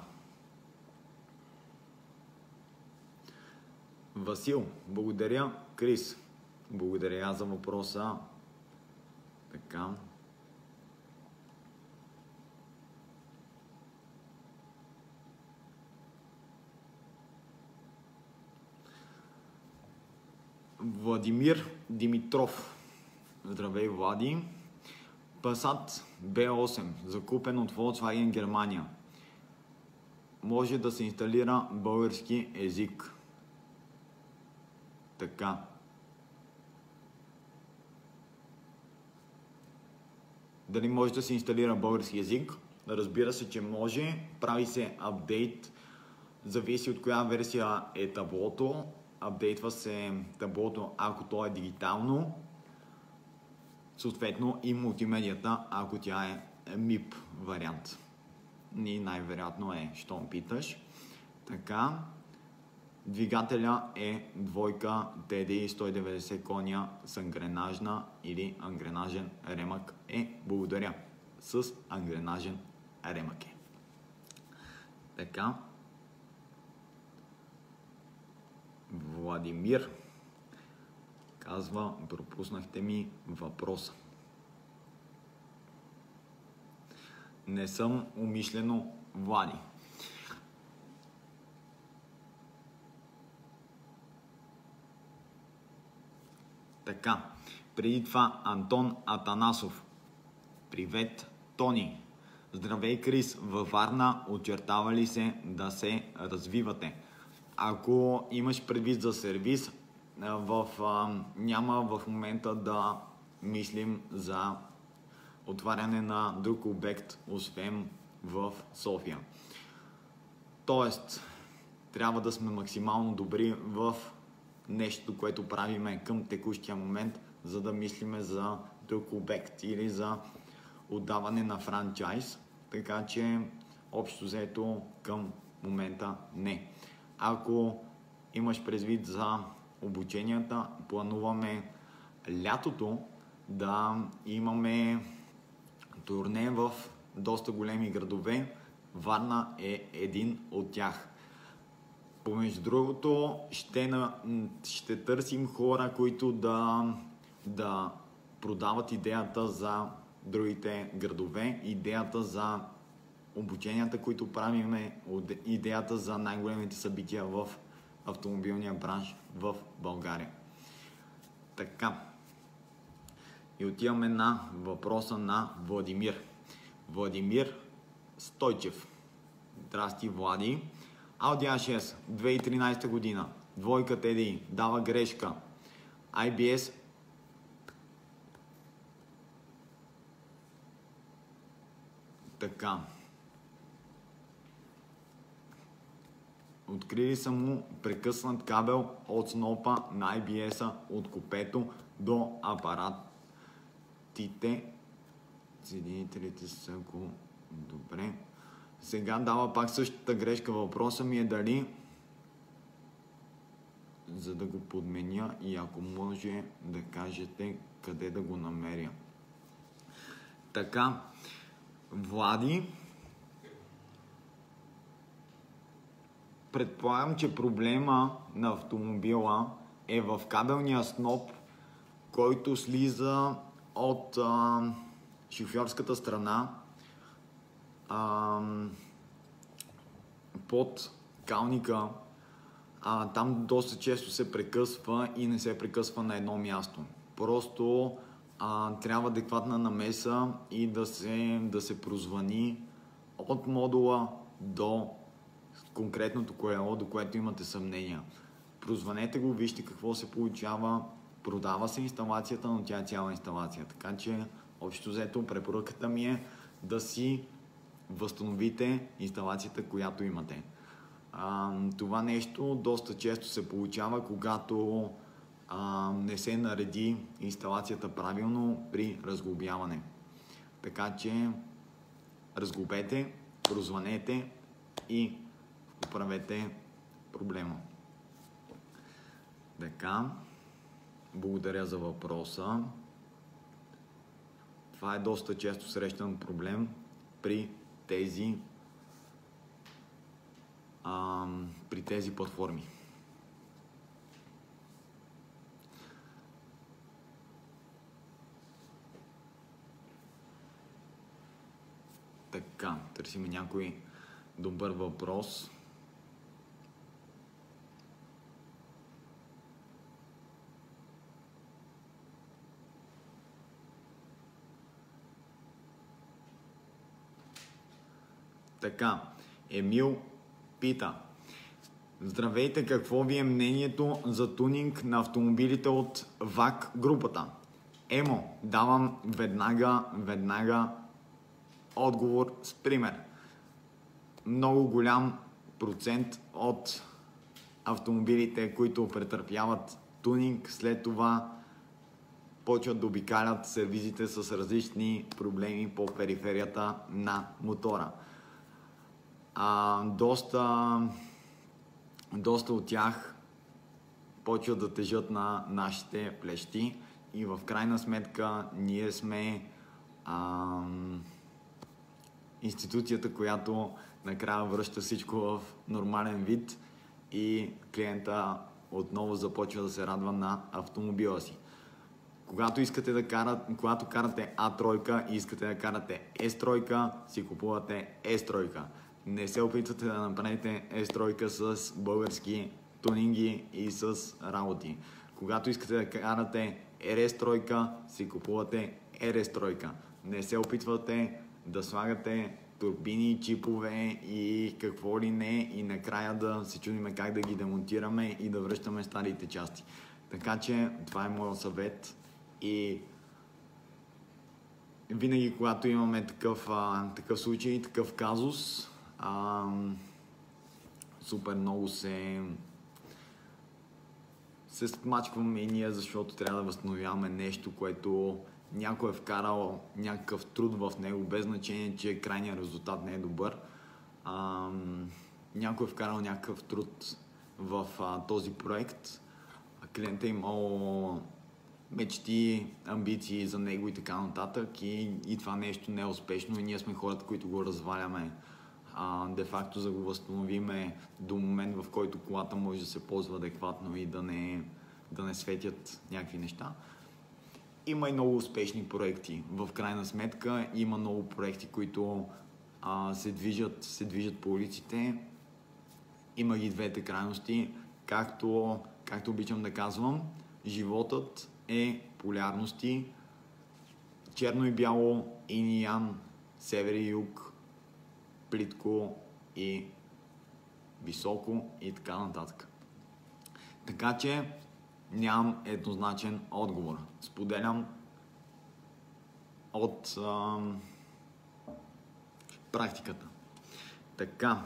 Васил, благодаря. Крис, благодаря за въпроса. Така. Владимир Димитров. Здравей, Влади. Passat би осем, закупен от Volkswagen Германия. Може да се инсталира български език. Така. Дали може да се инсталира български език? Разбира се, че може. Прави се апдейт. Зависи от коя версия е таблото. Апдейтва се таблото, ако то е дигитално. Съответно и мултимедията, ако тя е мип вариант. И най-вероятно е, щом питаш. Така. Двигателя е двойка Т Д И сто и деветдесет коня с ангренажна или ангренажен ремък е. Благодаря. С ангренажен ремък е. Така. Владимир казва, пропуснахте ми въпроса. Не съм умишлено, Влади. Така, преди това Антон Атанасов. Привет, Тони. Здравей, Крис. Във Варна очертава ли се да се развивате? Ако имаш предвид за сервис, в, а, няма в момента да мислим за отваряне на друг обект, освен в София. Тоест, трябва да сме максимално добри в нещо, което правиме към текущия момент, за да мислиме за друг обект или за отдаване на франчайз. Така че, общо взето, към момента не. Ако имаш предвид за обученията, плануваме лятото да имаме турне в доста големи градове. Варна е един от тях. Помежду другото, ще, на, ще търсим хора, които да, да продават идеята за другите градове, идеята за обученията, които правиме, идеята за най-големите събития в автомобилния бранш в България. Така. И отиваме на въпроса на Владимир. Владимир Стойчев. Здрасти, Влади. Audi А шест, две хиляди и тринадесета година. Двойка Т Д И. Дава грешка. Ай Би Ес. Така. Открили са му прекъснат кабел от снопа на Ай Би Ес-а от купето до апаратите. Съединителите са го... Добре. Сега дава пак същата грешка. Въпросът ми е дали, за да го подменя, и ако може да кажете къде да го намеря. Така, Влади, предполагам, че проблема на автомобила е в кабелния сноп, който слиза от а, шофьорската страна а, под калника. А, там доста често се прекъсва и не се прекъсва на едно място. Просто а, трябва адекватна намеса и да се, да се прозвъни от модула до конкретното колело, до което имате съмнения. Прозвънете го, вижте какво се получава. Продава се инсталацията, но тя е цяла инсталация. Така че, общо взето, препоръката ми е да си възстановите инсталацията, която имате. А, това нещо доста често се получава, когато а, не се нареди инсталацията правилно при разглобяване. Така че разглобете, прозвънете и оправете проблема. Така, благодаря за въпроса. Това е доста често срещан проблем при тези а, при тези платформи. Така, търсим някой добър въпрос. Така, Емил пита. Здравейте, какво ви е мнението за тунинг на автомобилите от ВАК групата? Емо, давам веднага, веднага отговор с пример. Много голям процент от автомобилите, които претърпяват тунинг, след това почват да обикалят сервизите с различни проблеми по периферията на мотора. А, доста доста от тях почват да тежат на нашите плещи и в крайна сметка ние сме ам, институцията, която накрая връща всичко в нормален вид и клиента отново започва да се радва на автомобила си. Когато искате да карате, когато карате А три и искате да карате Ес три, си купувате Ес три. Не се опитвате да направите Ес три с български тунинги и с работи. Когато искате да карате Ер Ес три, си купувате Ер Ес три. Не се опитвате да слагате турбини, чипове и какво ли не и накрая да се чудиме как да ги демонтираме и да връщаме старите части. Така че това е моят съвет и винаги когато имаме такъв, а, такъв случай, такъв казус, а, супер много се се смачкваме и ние, защото трябва да възстановяваме нещо, което някой е вкарал някакъв труд в него, без значение, че крайният резултат не е добър. А, някой е вкарал някакъв труд в а, този проект. Клиентът е имал мечти, амбиции за него и така нататък и, и това нещо не е успешно и ние сме хората, които го разваляме. А, де-факто за да го възстановиме до момент, в който колата може да се ползва адекватно и да не, да не светят някакви неща. Има и много успешни проекти. В крайна сметка има много проекти, които а, се, движат, се движат по улиците. Има ги двете крайности. Както, както обичам да казвам, животът е полярности. Черно и бяло, инь и ян, север и юг, плитко и високо и така нататък. Така че нямам еднозначен отговор. Споделям от а, практиката. Така.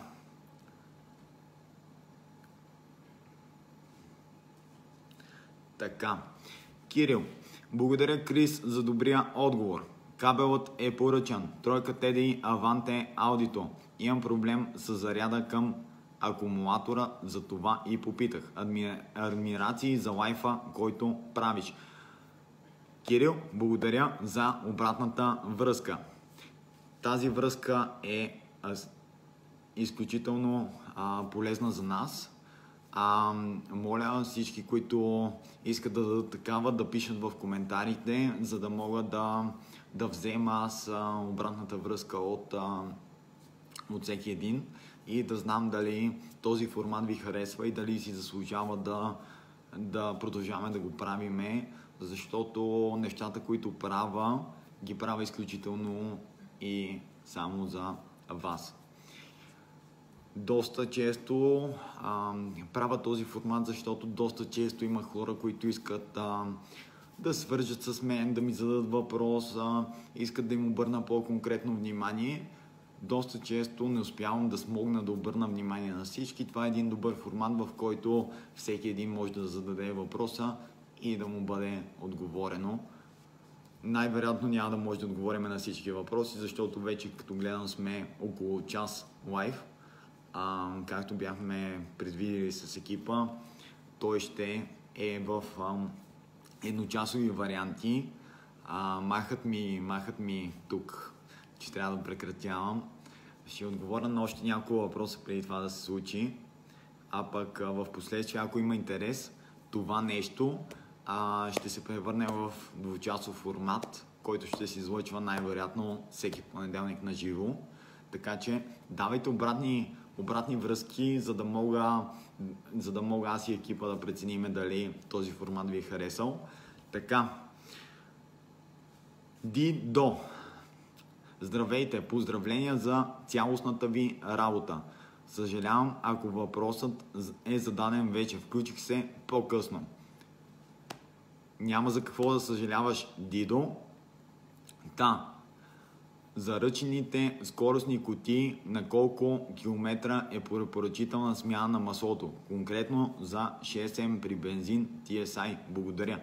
Така. Кирил. Благодаря, Крис, за добрия отговор. Кабелът е поръчан. Тройка Т Д И Аванте Аудито. Имам проблем с заряда към акумулатора, за това и попитах. Адми... Адмирации за лайфа, който правиш. Кирил, благодаря за обратната връзка. Тази връзка е аз, изключително а, полезна за нас. А, моля всички, които искат да дадат такава, да пишат в коментарите, за да мога да, да взема аз а, обратната връзка от, а, от всеки един и да знам дали този формат ви харесва и дали си заслужава да, да продължаваме да го правиме, защото нещата, които правя, ги правя изключително и само за вас. Доста често а, правя този формат, защото доста често има хора, които искат а, да свържат с мен, да ми зададат въпрос, а, искат да им обърна по-конкретно внимание. Доста често не успявам да смогна да обърна внимание на всички. Това е един добър формат, в който всеки един може да зададе въпроса и да му бъде отговорено. Най-вероятно няма да може да отговорим на всички въпроси, защото вече като гледам сме около час лайв. А, както бяхме предвидели с екипа, той ще е в а, едночасови варианти. А, махат, ми, махат ми тук, че трябва да прекратявам. Ще отговоря на още няколко въпроса преди това да се случи. А пък а, в последствие, ако има интерес, това нещо а, ще се превърне в двучасов формат, който ще се излъчва най-вероятно всеки понеделник на живо. Така че давайте обратни обратни връзки, за да мога, за да мога аз и екипа да прецениме дали този формат ви е харесал. Така. Дидо. Здравейте, поздравления за цялостната ви работа. Съжалявам, ако въпросът е зададен вече. Включих се по-късно. Няма за какво да съжаляваш, Дидо. Та. За ръчените скоростни кутии на колко километра е препоръчителна смяна на маслото? Конкретно за шест М при бензин Ти Ес Ай. Благодаря.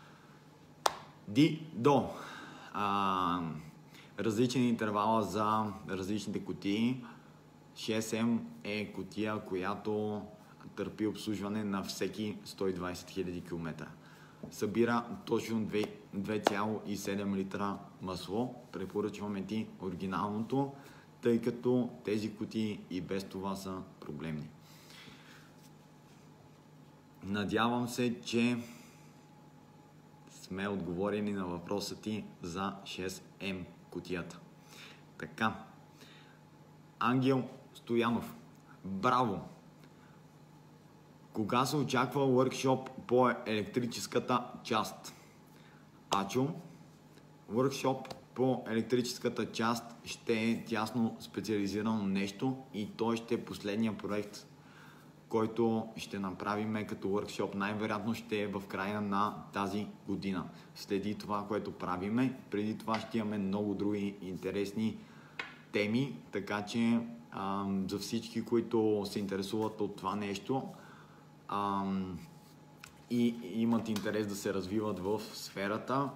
Ди-до. А, различен интервал за различните кутии. шест М е кутия, която търпи обслужване на всеки сто и двайсет хиляди километра. Събира точно две цяло и седем литра масло. Препоръчваме ти оригиналното, тъй като тези кутии и без това са проблемни. Надявам се, че сме отговорили на въпроса ти за шест ем кутията. Така. Ангел Стоянов. Браво! Кога се очаква workshop по електрическата част? Ачо, workshop по електрическата част ще е тясно специализирано нещо и той ще е последния проект, който ще направим като workshop. Най-вероятно ще е в края на тази година. Следи това, което правиме. Преди това ще имаме много други интересни теми, така че а, за всички, които се интересуват от това нещо а, и имат интерес да се развиват в сферата,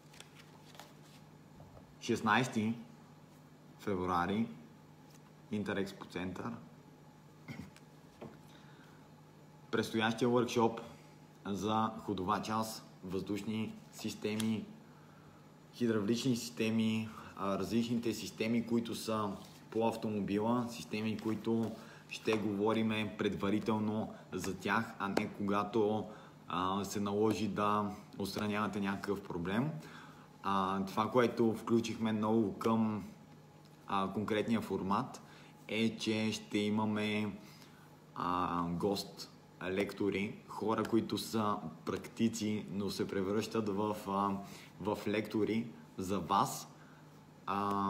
шестнайсети февруари Интерекспо център, предстоящия workshop за ходова част, въздушни системи, хидравлични системи, различните системи, които са по автомобила, системи, които ще говорим предварително за тях, а не когато а, се наложи да отстранявате някакъв проблем. А, това, което включихме много към а, конкретния формат, е, че ще имаме а, гост лектори, хора, които са практици, но се превръщат в, а, в лектори за вас. А,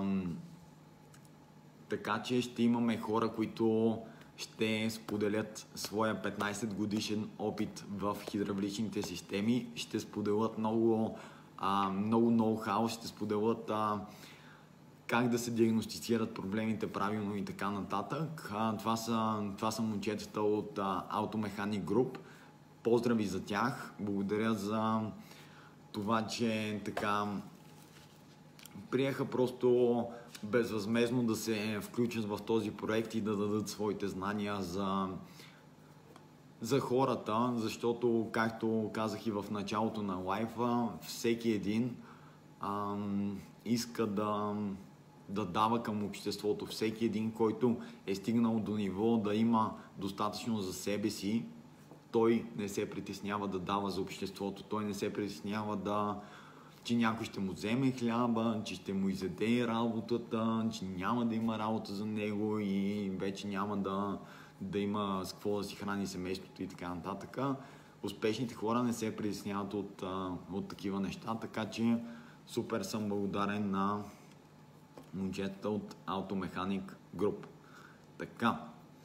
така че ще имаме хора, които ще споделят своя петнайсет годишен опит в хидравличните системи, ще споделят много, а, много ноу-хау, ще споделят а, как да се диагностицират проблемите правилно и така нататък. А, това, са, това са момчетата от а, Automechanic Group. Поздрави за тях. Благодаря за това, че така приеха просто безвъзмездно да се включат в този проект и да дадат своите знания за, за хората, защото, както казах и в началото на лайфа, всеки един ам, иска да, да дава към обществото. Всеки един, който е стигнал до ниво да има достатъчно за себе си, той не се притеснява да дава за обществото, той не се притеснява да че някой ще му вземе хляба, че ще му изяде работата, че няма да има работа за него и вече няма да, да има с какво да си храни семейството и така нататък. Успешните хора не се притесняват от, от такива неща, така че супер съм благодарен на момчетата от Automechanic Group. Така.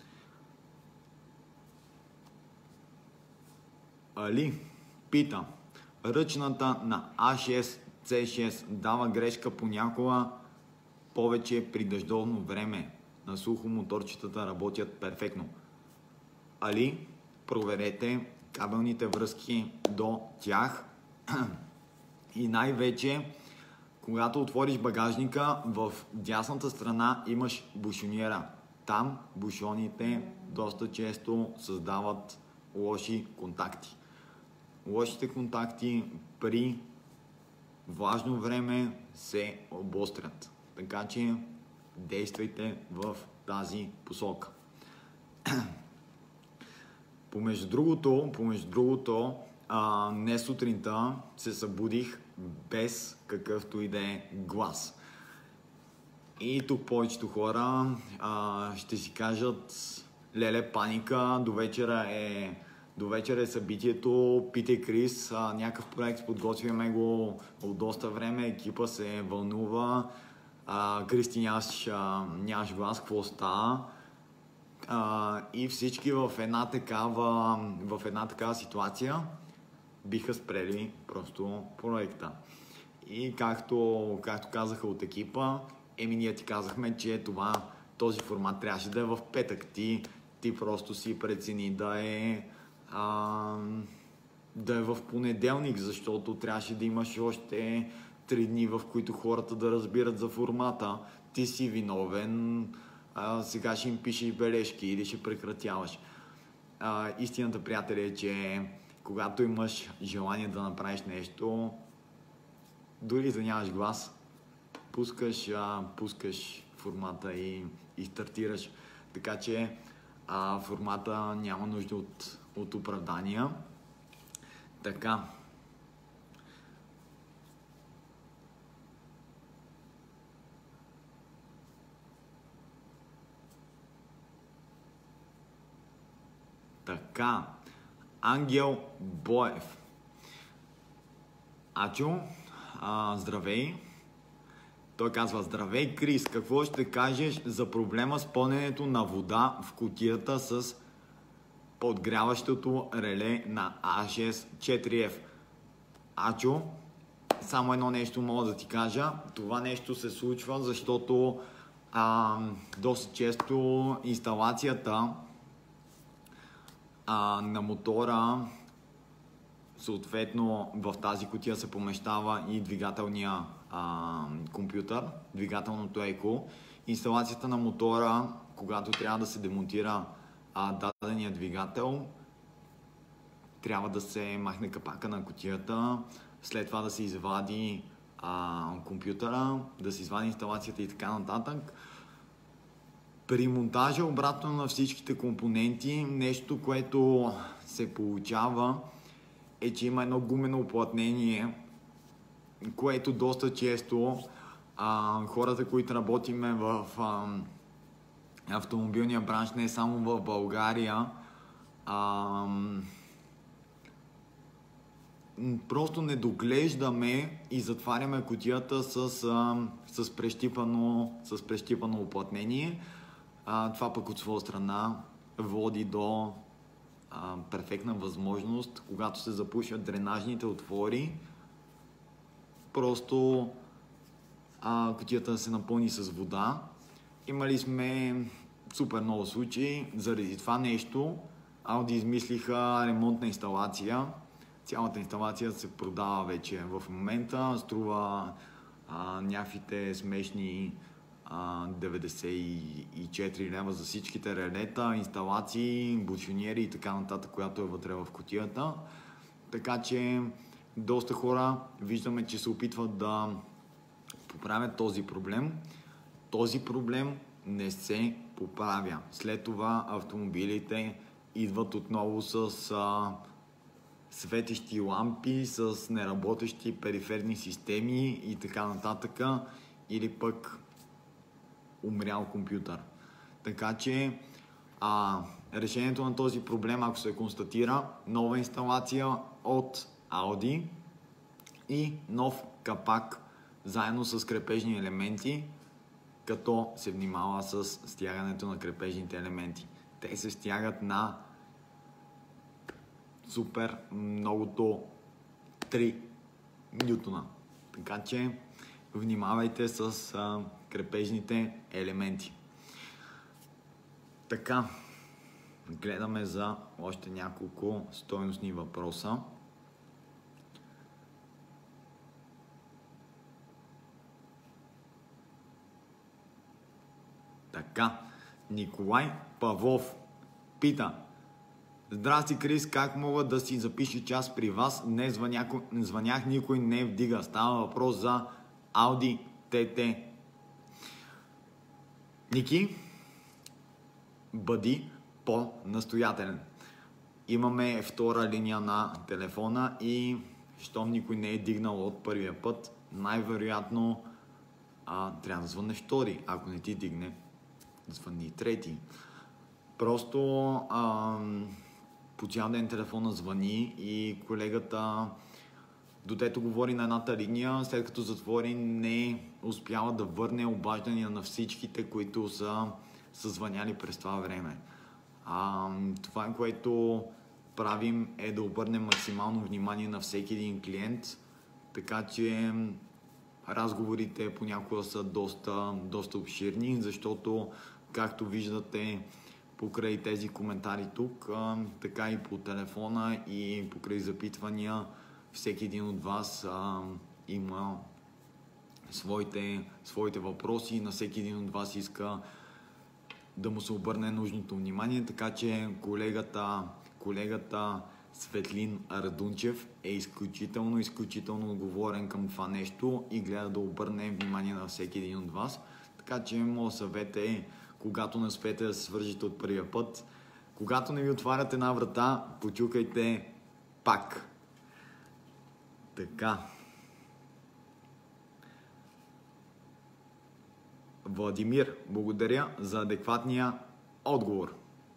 Али пита: ръчната на А шест С шест дава грешка понякога повече при дъждовно време. На сухо моторчетата работят перфектно. Али, проверете кабелните връзки до тях и най-вече, когато отвориш багажника, в дясната страна имаш бушониера. Там бушоните доста често създават лоши контакти. Лошите контакти при влажно време се обострят. Така че действайте в тази посока. Помежду другото, помежду другото а, не сутринта се събудих без какъвто и да е глас. И тук повечето хора а, ще си кажат: леле, паника, до вечера е До вечера е събитието, питай Крис, а, някакъв проект, подготвяме го от доста време, екипа се вълнува, а, Крис, ти нямаш, а, нямаш глас, какво става? А, и всички в една, такава, в една такава ситуация биха спрели просто проекта. И както, както казаха от екипа, еми ние ти казахме, че това, този формат трябваше да е в петък. Ти, ти просто си прецени да е А, да е в понеделник, защото трябваше да имаш още три дни, в които хората да разбират за формата. Ти си виновен, а, сега ще им пишеш бележки или ще прекратяваш. а, истината, приятели, е, че когато имаш желание да направиш нещо, дори да нямаш глас, пускаш, а, пускаш формата и, и стартираш. Така че а, формата няма нужда от, от оправдания. Така. Така. Ангел Боев. Ачо, а, здравей. Той казва: здравей, Крис, какво ще кажеш за проблема с пълненето на вода в кутията с подгряващото реле на А шест четири Ф? Ачо, само едно нещо мога да ти кажа. Това нещо се случва, защото а, доста често инсталацията а, на мотора, съответно в тази кутия се помещава и двигателния а, компютър, двигателното еко. Инсталацията на мотора, когато трябва да се демонтира а, дадения двигател, трябва да се махне капака на кутията, след това да се извади а, компютъра, да се извади инсталацията и така нататък. При монтажа обратно на всичките компоненти, нещо, което се получава, е, че има едно гумено уплътнение, което доста често а, хората, които работиме в а, автомобилния бранш, не само в България, а, просто не доглеждаме и затваряме кутията с, а, с, прещипано, с прещипано уплътнение. А, това пък от своя страна води до а, перфектна възможност, когато се запушат дренажните отвори, просто а, кутията да се напълни с вода. Имали сме супер много случаи. Заради това нещо Audi измислиха ремонтна инсталация. Цялата инсталация се продава вече в момента. Струва а, някаквите смешни а, деветдесет и четири лева за всичките релета, инсталации, бушониери и така нататък, която е вътре в кутията. Така че доста хора виждаме, че се опитват да поправят този проблем. Този проблем не се поправя. След това автомобилите идват отново с а, светещи лампи, с неработещи периферни системи и така нататък, или пък умрял компютър. Така че а, решението на този проблем, ако се констатира, нова инсталация от Audi и нов капак заедно с крепежни елементи, като се внимава с стягането на крепежните елементи. Те се стягат на супер многото три нютона. Така че внимавайте с а, крепежните елементи. Така, гледаме за още няколко стойностни въпроса. Така, Николай Павлов пита: здрасти, Крис, как мога да си запиша час при вас? Днес звънях, звънях, никой не вдига. Става въпрос за Audi ти ти. Ники, бъди по-настоятелен. Имаме втора линия на телефона и щом никой не е дигнал от първия път, най-вероятно а, трябва да звънне втори. Ако не ти дигне, звънни трети. Просто а, по цял ден телефона звъни и колегата, додето говори на едната линия, след като затвори, не успява да върне обаждания на всичките, които са, са звъняли през това време. А, това, което правим, е да обърнем максимално внимание на всеки един клиент, така че разговорите понякога са доста, доста обширни, защото, както виждате покрай тези коментари тук, а, така и по телефона и покрай запитвания, всеки един от вас а, има своите, своите въпроси, на всеки един от вас иска да му се обърне нужното внимание, така че колегата, колегата Светлин Ардунчев е изключително, изключително отговорен към това нещо и гледа да обърне внимание на всеки един от вас. Така че моят съвет е, когато не успеете да се свържете от първия път, когато не ви отварят една врата, почукайте пак. Така. Владимир, благодаря за адекватния отговор.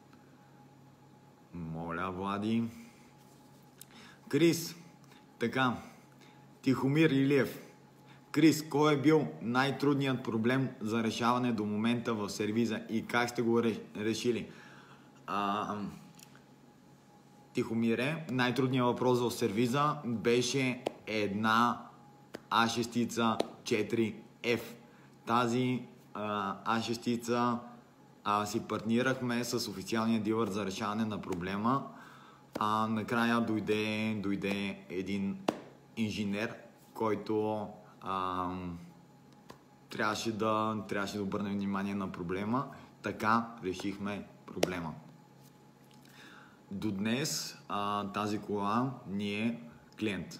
Моля, Влади. Крис, така. Тихомир Илиев. Крис, кой е бил най-трудният проблем за решаване до момента в сервиза и как сте го решили? А, Тихомире, най-трудният въпрос в сервиза беше една А шест четири Ф. Тази А шест а, си партнирахме с официалния дилър за решаване на проблема. А, накрая дойде, дойде един инженер, който а, трябваше, да, трябваше да обърне внимание на проблема. Така решихме проблема. До днес а, тази кола ни е клиент.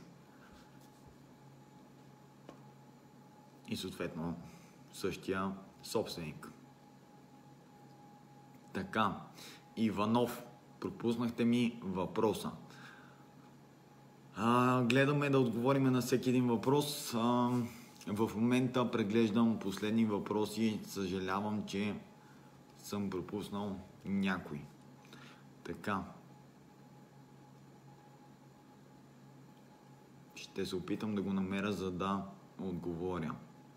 И съответно същия собственик. Така, Иванов, пропуснахте ми въпроса. А, гледаме да отговорим на всеки един въпрос. А, в момента преглеждам последни въпроси. Съжалявам, че съм пропуснал някой. Така. Ще се опитам да го намеря, за да отговоря.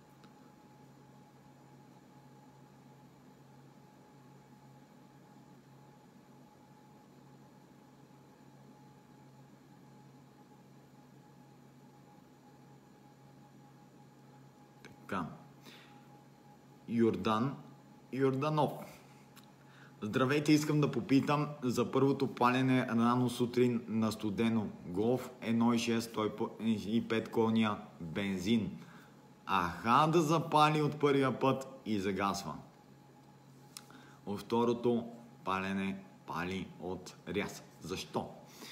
Така. Йордан Йорданов. Здравейте, искам да попитам за първото палене рано сутрин на студено. Голф едно цяло и шест, сто и пет коня, бензин. Аха, да запали от първия път и загасва. От второто палене пали от ряс. Защо?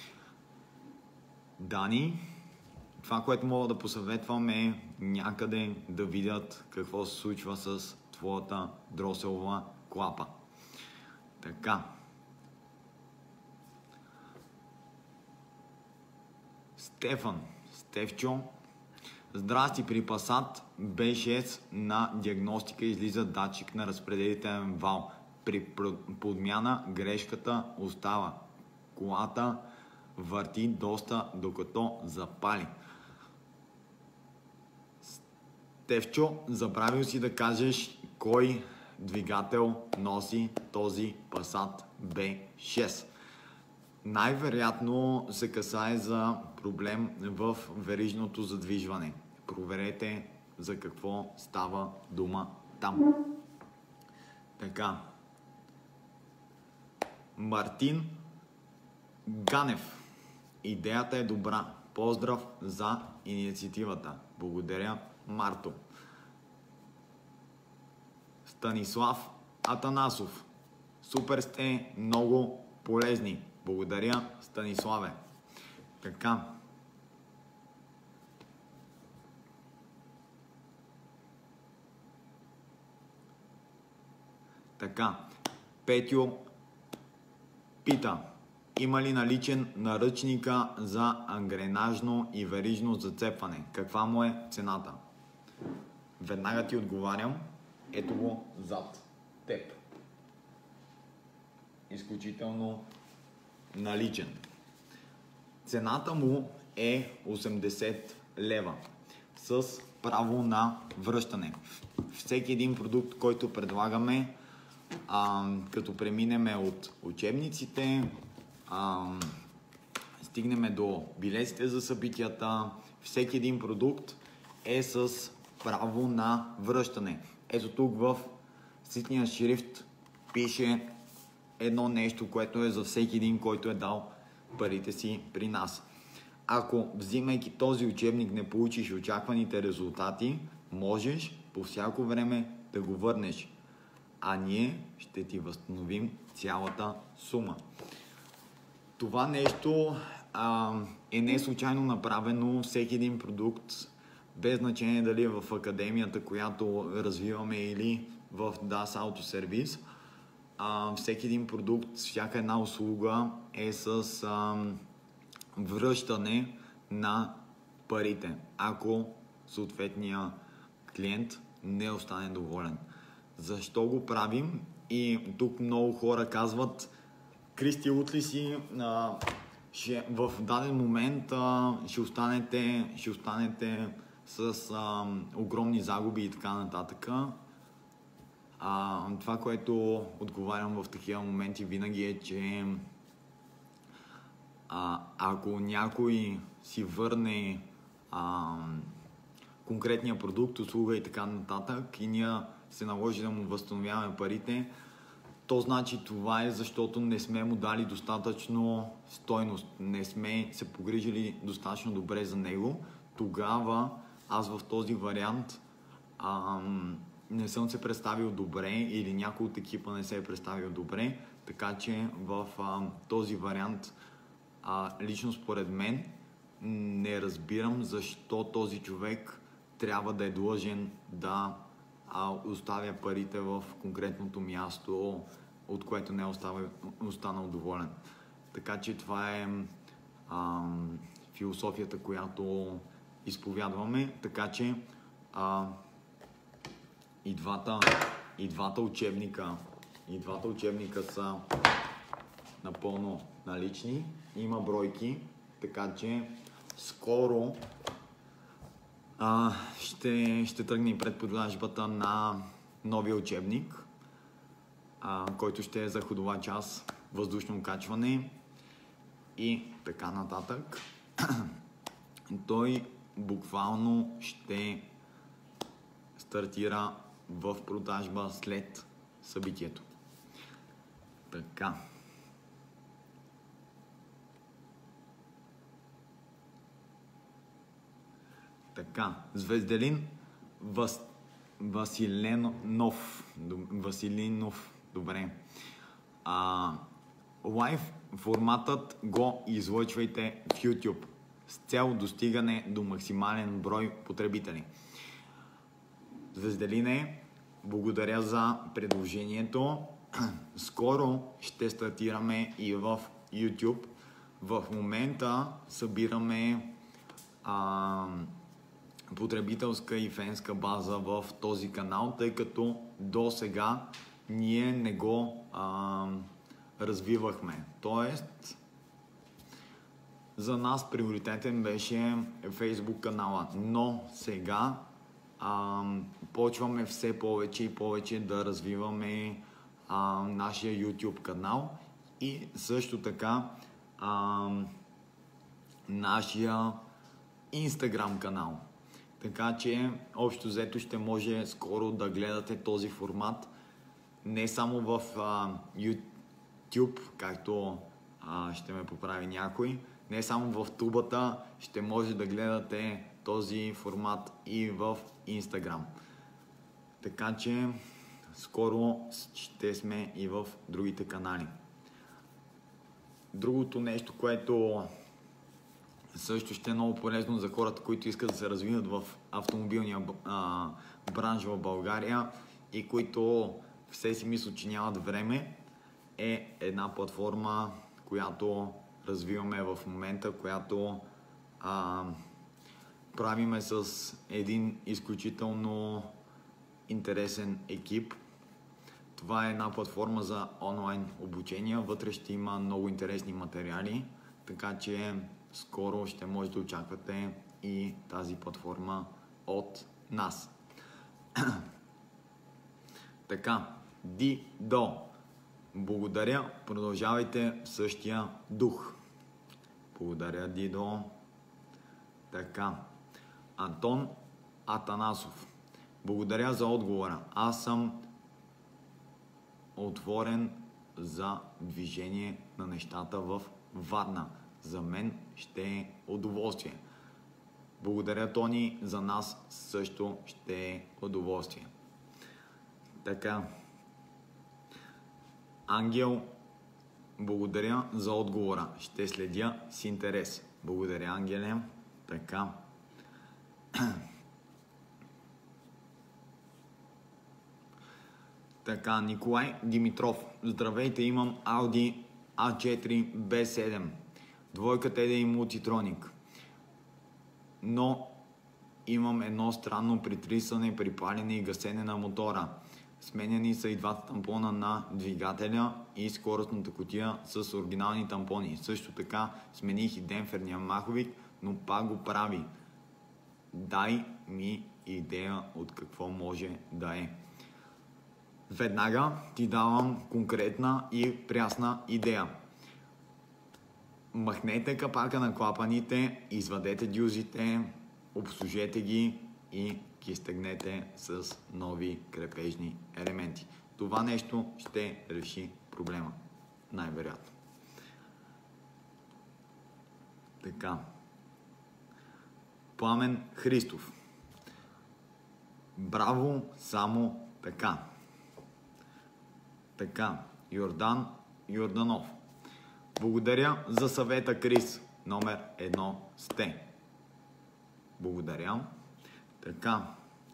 Дани, това, което мога да посъветвам е някъде да видят какво се случва с твоята дроселова клапа. Така. Стефан. Стефчо. Здрасти, при Passat Б шест на диагностика излиза датчик на разпределителен вал. При подмяна грешката остава. Колата върти доста докато запали. Стефчо, забравил си да кажеш кой двигател носи този Passat Б шест. Най-вероятно се касае за проблем в верижното задвижване. Проверете за какво става дума там. Така. Мартин Ганев. Идеята е добра. Поздрав за инициативата. Благодаря, Марто. Станислав Атанасов. Супер сте, много полезни. Благодаря, Станиславе. Така. Така. Петю пита. Има ли наличен наръчника за ангренажно и верижно зацепване? Каква му е цената? Веднага ти отговарям. Ето го зад теб. Изключително наличен. Цената му е осемдесет лева с право на връщане. Всеки един продукт, който предлагаме, а, като преминеме от учебниците, а, стигнеме до билетите за събитията, всеки един продукт е с право на връщане. Ето тук в ситния шрифт пише едно нещо, което е за всеки един, който е дал парите си при нас. Ако взимайки този учебник не получиш очакваните резултати, можеш по всяко време да го върнеш. а ние ще ти възстановим цялата сума. Това нещо а, е не случайно направено. Всеки един продукт, без значение дали е в академията, която развиваме, или в DAS Auto Service, а, всеки един продукт, всяка една услуга е с а, връщане на парите, ако съответния клиент не остане доволен. Защо го правим? И тук много хора казват: Кристи, от ли си, а, ще, в даден момент а, ще, останете, ще останете с а, огромни загуби и така нататък. А, това, което отговарям в такива моменти винаги е, че а, ако някой си върне а, конкретния продукт, услуга и така нататък и ние се наложи да му възстановяваме парите, то значи това е защото не сме му дали достатъчно стойност, не сме се погрижили достатъчно добре за него. Тогава аз в този вариант ам, не съм се представил добре или някой от екипа не се е представил добре, така че в ам, този вариант а, лично според мен не разбирам защо този човек трябва да е длъжен да а, оставя парите в конкретното място, от което не е останал, останал доволен. Така че това е а, философията, която изповядваме. Така че а, и, двата, и двата учебника и двата учебника са напълно налични. Има бройки, така че скоро а, ще, ще тръгне и предпродажбата на новия учебник, а, който ще е за ходова част, въздушно качване и така нататък. Той буквално ще стартира в продажба след събитието. Така. Така, Звезделин Вас... Василенов. Василинов. Добре. А, лайв форматът го излъчвайте в YouTube с цел достигане до максимален брой потребители. Звезделине, благодаря за предложението. Скоро ще стартираме и в YouTube. В момента събираме а, потребителска и фенска база в този канал, тъй като до сега ние не го а, развивахме. Тоест, за нас приоритетен беше Facebook канала, но сега а, почваме все повече и повече да развиваме а, нашия YouTube канал и също така а, нашия Instagram канал. Така че общо взето ще може скоро да гледате този формат не само в а, YouTube, както а, ще ме поправи някой, не само в тубата, ще може да гледате този формат и в Instagram. Така че скоро ще сме и в другите канали. Другото нещо, което също ще е много полезно за хората, които искат да се развиват в автомобилния а, бранш в България и които все си мислят, че нямат време, е една платформа, която развиваме в момента, която а, правиме с един изключително интересен екип. Това е една платформа за онлайн обучение. Вътре ще има много интересни материали, така че скоро ще може да очаквате и тази платформа от нас. Така, Дидо, благодаря, продължавайте в същия дух. Благодаря, Дидо. Така, Антон Атанасов, благодаря за отговора. Аз съм отворен за движение на нещата в Варна. За мен ще е удоволствие. Благодаря, Тони, за нас също ще е удоволствие. Така, Ангел, благодаря за отговора. Ще следя с интерес. Благодаря, Ангеле. Така. Така, Николай Димитров. Здравейте, имам Audi а четири Б седем. Двойка Т Д И Multitronic. Но имам едно странно притрисване, припаляне и гасене на мотора. Сменяни са и двата тампона на двигателя и скоростната кутия с оригинални тампони. Също така смених и демпферния маховик, но пак го прави. Дай ми идея от какво може да е. Веднага ти давам конкретна и прясна идея. Махнете капака на клапаните, извадете дюзите, обслужете ги и ги стегнете с нови крепежни елементи. Това нещо ще реши проблема. Най-вероятно. Така. Пламен Христов. Браво, само така. Така. Йордан Йорданов. Благодаря за съвета, Крис. Номер едно сте. Благодаря. Така.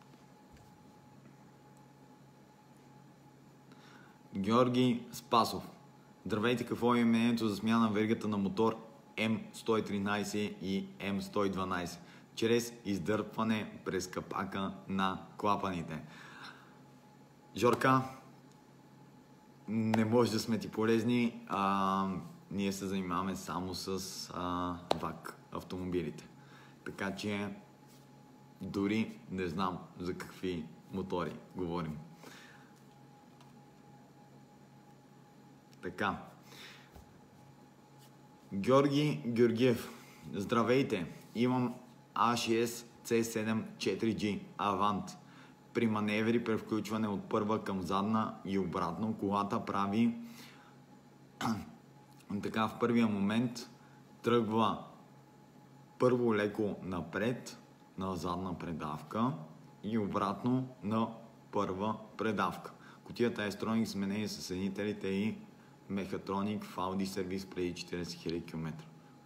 Георги Спасов. Здравейте, какво е мнението за смяна на веригата на мотор М сто и тринайсет и М сто и дванайсет чрез издърпване през капака на клапаните? Жорка, не може да сме ти полезни. А, ние се занимаваме само с а, ВАК автомобилите. Така че дори не знам за какви мотори говорим. Така. Георги Георгиев. Здравейте. Имам А шест С седем четири джи Avant. При маневри, при включване от първа към задна и обратно, колата прави така, в първия момент тръгва първо леко напред на задна предавка и обратно на първа предавка. Кутията е Stronix с изменение със съединителите и Мехатроник в Audi сервис преди четирийсет хиляди км.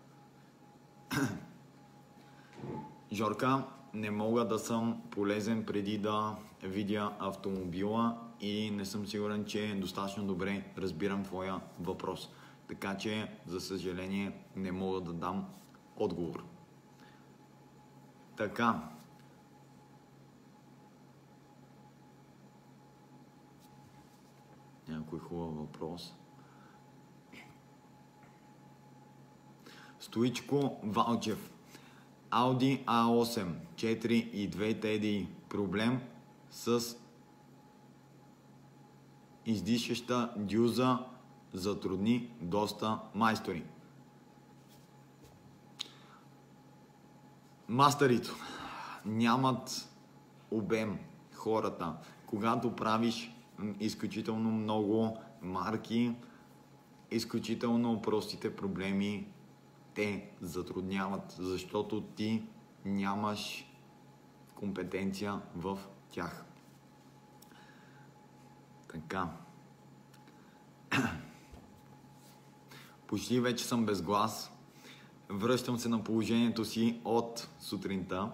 Жорка, не мога да съм полезен преди да видя автомобила и не съм сигурен, че достатъчно добре разбирам твоя въпрос. Така че, за съжаление, не мога да дам отговор. Така. Някой хубав въпрос. Стоичко Валчев. Audi А осем, четири и две Т Д И. Проблем с издишаща дюза, затрудни доста майстори. Мастерите нямат обем хората. Когато правиш изключително много марки, изключително простите проблеми те затрудняват, защото ти нямаш компетенция в тях. Така. Почти вече съм без глас. Връщам се на положението си от сутринта.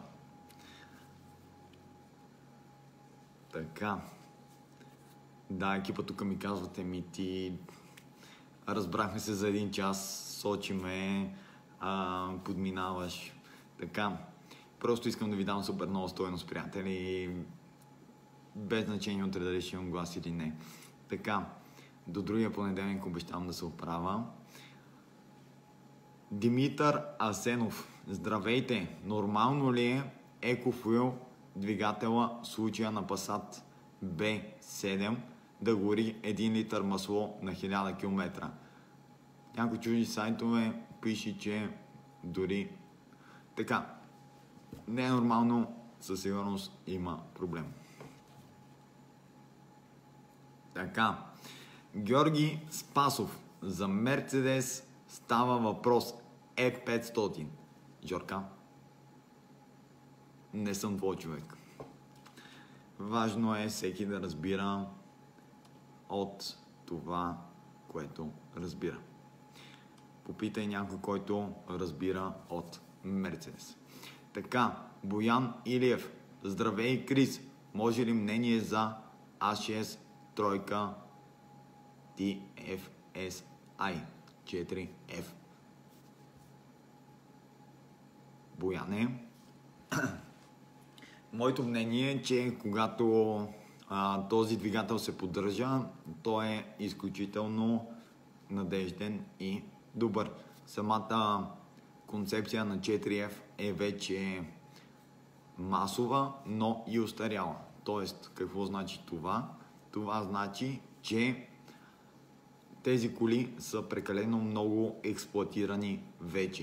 Така. Да, екипа тук ми казвате ми ти... Разбрахме се за един час, сочиме, а, подминаваш. Така. Просто искам да ви дам супер много стойност, приятели. Без значение утре дали ще имам глас или не. Така. До другия понеделник обещавам да се оправя. Димитър Асенов. Здравейте! Нормално ли е EcoFuel двигателя в случая на Passat Б седем да гори един литър масло на хиляда километра? Някои чужди сайтове пише, че дори така. Не е нормално, със сигурност има проблем. Така. Георги Спасов. За Мерцедес става въпрос Е петстотин. Жорка, не съм твой човек. Важно е всеки да разбира от това което разбира. Попитай някой, който разбира от Мерцедес. Така, Боян Илиев. Здравей, Крис. Може ли мнение за А шест тройка Ти Еф Ес Ай четири Еф? Бояне. Моето мнение е, че когато а, този двигател се поддържа, той е изключително надежден и добър. Самата концепция на четири Еф е вече масова, но и устаряла. Тоест, какво значи това? Това значи, че тези коли са прекалено много експлоатирани вече.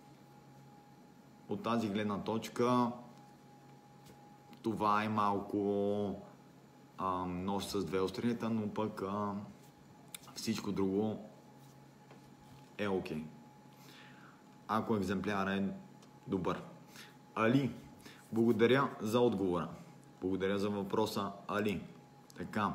От тази гледна точка това е малко а, нож с две остриета, но пък а, всичко друго е окей. Okay. Ако екземпляр е добър. Али, благодаря за отговора. Благодаря за въпроса, Али. Така.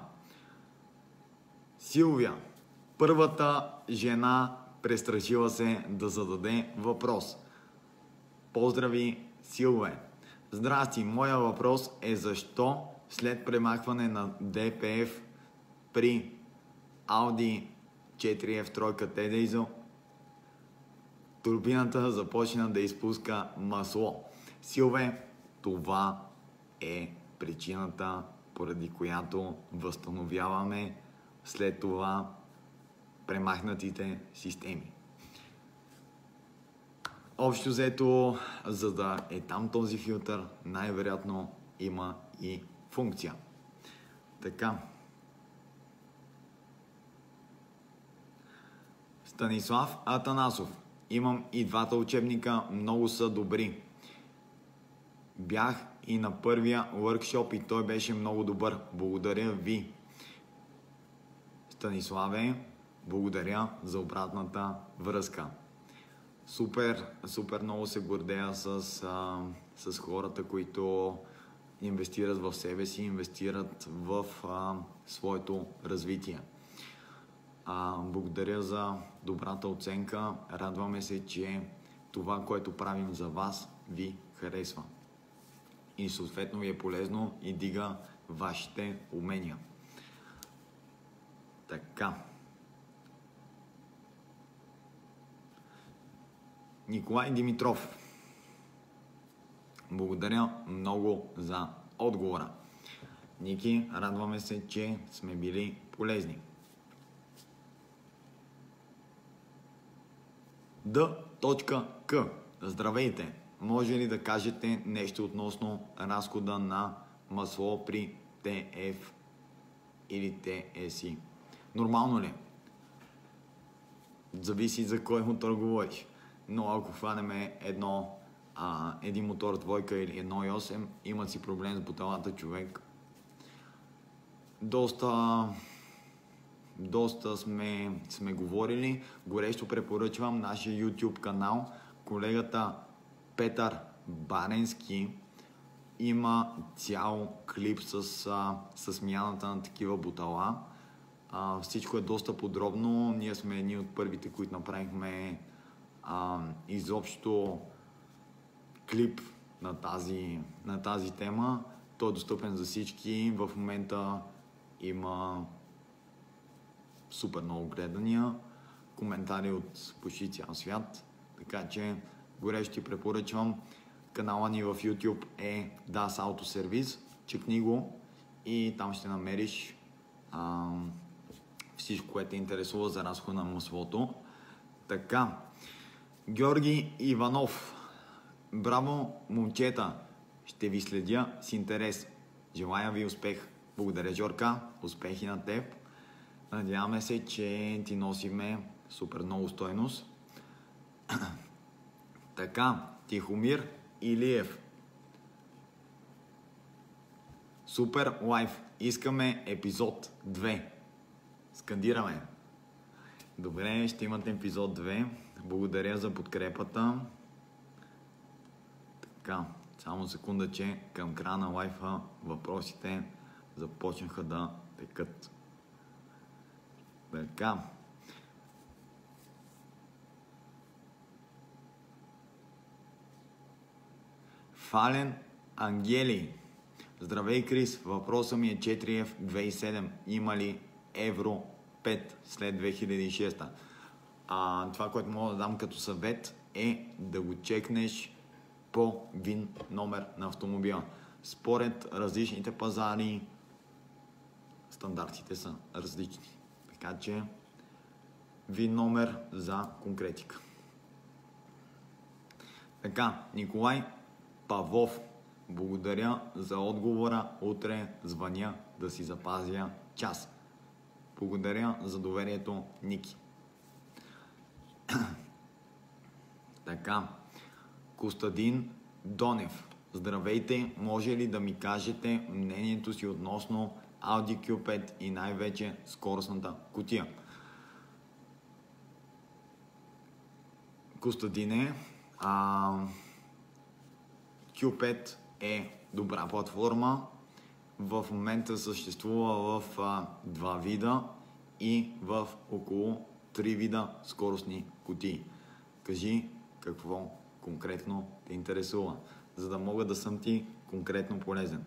Силвия, първата жена престрашила се да зададе въпрос. Поздрави, Силве. Здрасти, моя въпрос е защо след премахване на Ди Пи Еф при Audi четири Еф три Т Дизел турбината започна да изпуска масло. Силве, това е причината, поради която възстановяваме след това премахнатите системи. Общо взето, за да е там този филтър, най-вероятно има и функция. Така. Станислав Атанасов. Имам и двата учебника, много са добри. Бях и на първия workshop и той беше много добър. Благодаря ви. Станиславе, благодаря за обратната връзка. Супер, супер много се гордея с, а, с хората, които инвестират в себе си, инвестират в а, своето развитие. А, благодаря за добрата оценка. Радваме се, че това, което правим за вас, ви харесва. И съответно ви е полезно и дига вашите умения. Така. Николай Димитров. Благодаря много за отговора. Ники, радваме се, че сме били полезни. Д.К. Здравейте! Може ли да кажете нещо относно разхода на масло при Т Ф или Т С И? Нормално ли? Зависи за кой мотор говориш. Но ако хванеме едно, а, един мотор двойка или едно и осем, имат си проблем с буталата, човек. Доста, доста сме, сме говорили. Горещо препоръчвам нашия YouTube канал. Колегата Петър Баренски има цял клип с, а, с смяната на такива бутала. А, всичко е доста подробно. Ние сме едни от първите, които направихме а, изобщо клип на тази, на тази тема. Той е достъпен за всички. В момента има супер много гледания, коментари от почти цял свят. Така че горещо ти препоръчвам. Канала ни в YouTube е Das Auto Service. Чекни го и там ще намериш а, всичко, което те интересува за разхода на маслото. Така. Георги Иванов. Браво, момчета! Ще ви следя с интерес. Желая ви успех. Благодаря, Жорка. Успехи на теб. Надяваме се, че ти носиме супер много стойност. Така, Тихомир Илиев. Супер лайф. Искаме епизод две. Скандираме. Добре, ще имате епизод две. Благодаря за подкрепата. Така, само секунда, че към края на лайфа въпросите започнаха да текат. Така. Фален Ангели. Здравей, Крис. Въпросът ми е четири еф две хиляди и седем. Има ли Евро пет след две хиляди и шеста? А, това, което мога да дам като съвет е да го чекнеш по вин номер на автомобила. Според различните пазари стандартите са различни. Така че вин номер за конкретика. Така, Николай Павлов. Благодаря за отговора. Утре звъня да си запазя час. Благодаря за доверието, Ники. Така, Костадин Донев. Здравейте, може ли да ми кажете мнението си относно Audi кю пет и най-вече скоростната кутия? Костадине, а, кю пет е добра платформа. В момента съществува в а, два вида и в около три вида скоростни кутии. Кажи какво конкретно те интересува, за да мога да съм ти конкретно полезен.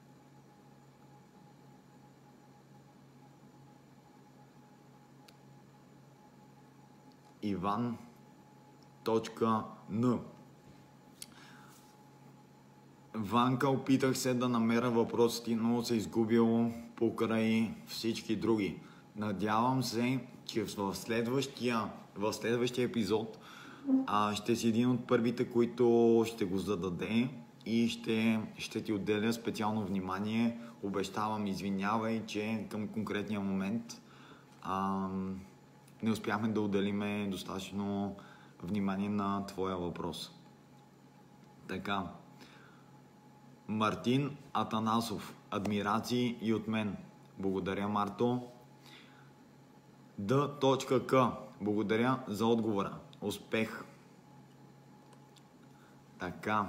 Иван точка Н. Ванка, опитах се да намеря въпросите, но се изгубил покрай всички други. Надявам се, че в следващия, в следващия епизод а, ще си един от първите, които ще го зададе и ще, ще ти отделя специално внимание. Обещавам, извинявай, че към конкретния момент а, не успяхме да отделиме достатъчно внимание на твоя въпрос. Така. Мартин Атанасов. Адмирации и от мен. Благодаря, Марто. Д.К. Благодаря за отговора. Успех. Така.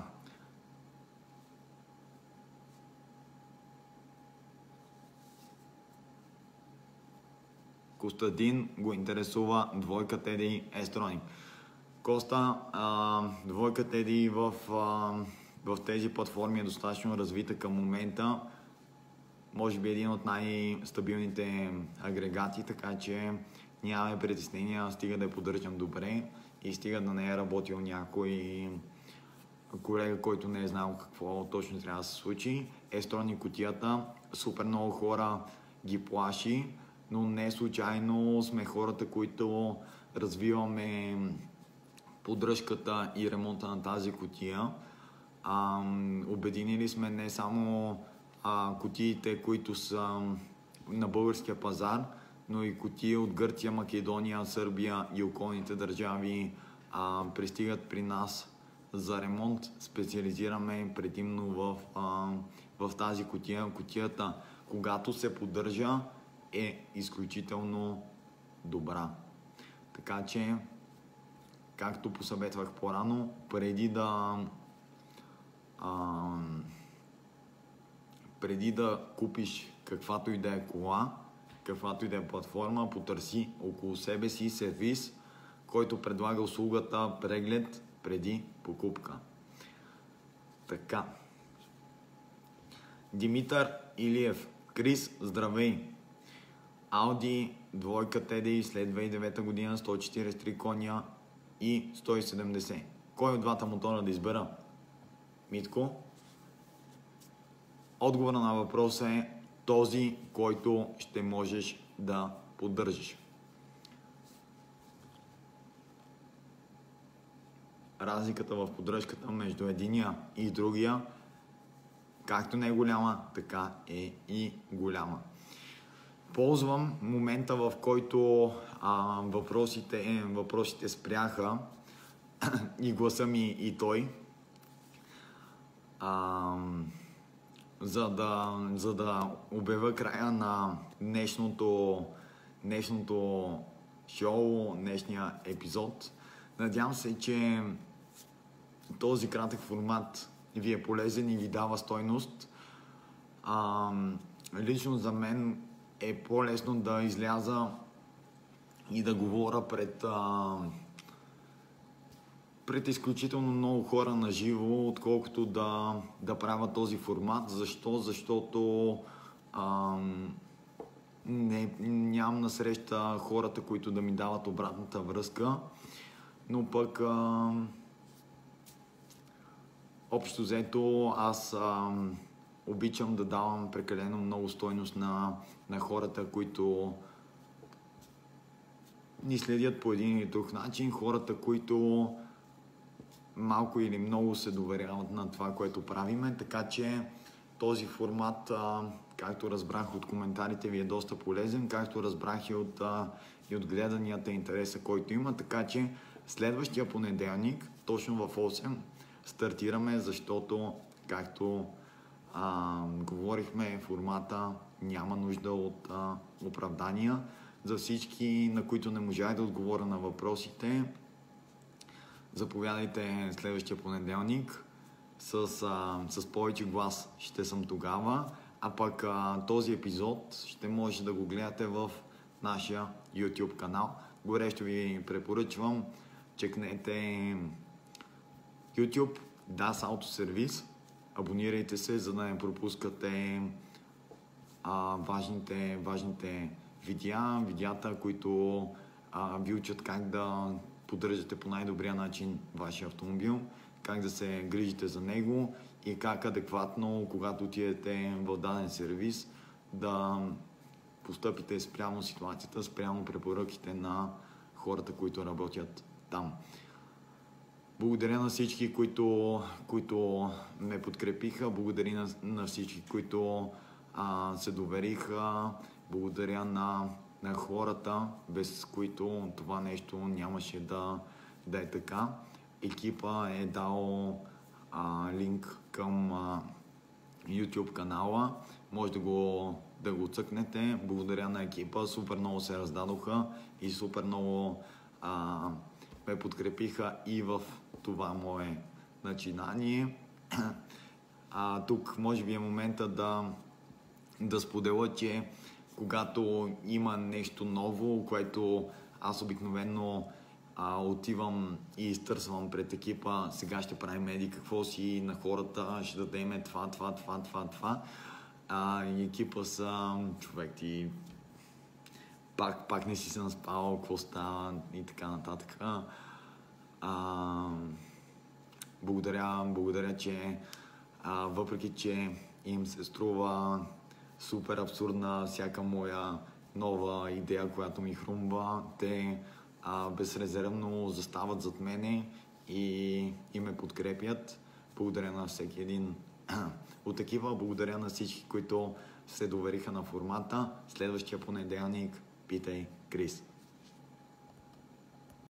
Костадин го интересува двойка Теди S-Tronic. Коста, а, двойка Теди в, а, в тези платформи е достатъчно развита към момента. Може би един от най-стабилните агрегати, така че нямаме притеснения, стига да я поддържам добре и стига да не е работил някой колега, който не е знал какво точно трябва да се случи. S-Tronic кутията, супер много хора ги плаши, но не случайно сме хората, които развиваме поддръжката и ремонта на тази кутия. А, обединили сме не само а, кутиите, които са на българския пазар, но и кутии от Гърция, Македония, Сърбия и околните държави а, пристигат при нас за ремонт. Специализираме предимно в, а, в тази кутия. Кутията, когато се поддържа, е изключително добра. Така че, както посъветвах по-рано, преди да а, преди да купиш каквато и да е кола, каквато и да е платформа, потърси около себе си сервис, който предлага услугата преглед преди покупка. Така. Димитър Илиев. Крис, здравей! Audi двойка Теди след две хиляди и девета година, сто четиридесет и три коня и сто и седемдесет. Кой от двата мотора да избера? Митко? Отговорът на въпроса е този, който ще можеш да поддържиш. Разликата в поддръжката между единия и другия, както не е голяма, така е и голяма. Ползвам момента, в който а, въпросите, е, въпросите спряха и гласа ми и той, а, за, да, за да обявя края на днешното, днешното шоу, днешния епизод. Надявам се, че този кратък формат ви е полезен и ви дава стойност. А, лично за мен е по-лесно да изляза и да говоря пред, а, пред изключително много хора на живо, отколкото да, да правя този формат. Защо? Защото ам, не, нямам насреща хората, които да ми дават обратната връзка, но пък ам, общо взето аз ам, обичам да давам прекалено много стойност на, на хората, които ни следят по един или друг начин, хората, които малко или много се доверяват на това, което правиме, така че този формат, а, както разбрах от коментарите ви, е доста полезен, както разбрах и от, а, и от гледанията и интереса, който има, така че следващия понеделник, точно в осем, стартираме, защото, както а, говорихме, формата няма нужда от а, оправдания. За всички, на които не можах да отговоря на въпросите, заповядайте следващия понеделник. С, а, с повече глас ще съм тогава, а пък а, този епизод ще можете да го гледате в нашия YouTube канал. Горещо ви препоръчвам, чекнете YouTube Das Auto Service, абонирайте се, за да не пропускате а, важните, важните видеа, видеята, които а, ви учат как да поддържате по най-добрия начин вашия автомобил, как да се грижите за него и как адекватно, когато отидете в даден сервис, да постъпите спрямо ситуацията, спрямо препоръките на хората, които работят там. Благодаря на всички, които, които ме подкрепиха, благодаря на, на всички, които а, се довериха, благодаря на, на хората, без които това нещо нямаше да, да е така. Екипа е дал а, линк към а, YouTube канала, може да го, да го цъкнете. Благодаря на екипа, супер много се раздадоха и супер много а, ме подкрепиха и в това мое начинание. А, тук може би е момента да, да споделя, че когато има нещо ново, което аз обикновено а, отивам и изтърсвам пред екипа, сега ще правим еди какво си на хората, ще дадем това, това, това, това, това. А, и екипа са човек, ти пак, пак не си се наспал, какво става и така нататък. А, благодаря, благодаря, че а, въпреки, че им се струва супер абсурдна всяка моя нова идея, която ми хрумва, те а, безрезервно застават зад мене и, и ме подкрепят. Благодаря на всеки един от такива. Благодаря на всички, които се довериха на формата. Следващия понеделник питай Крис.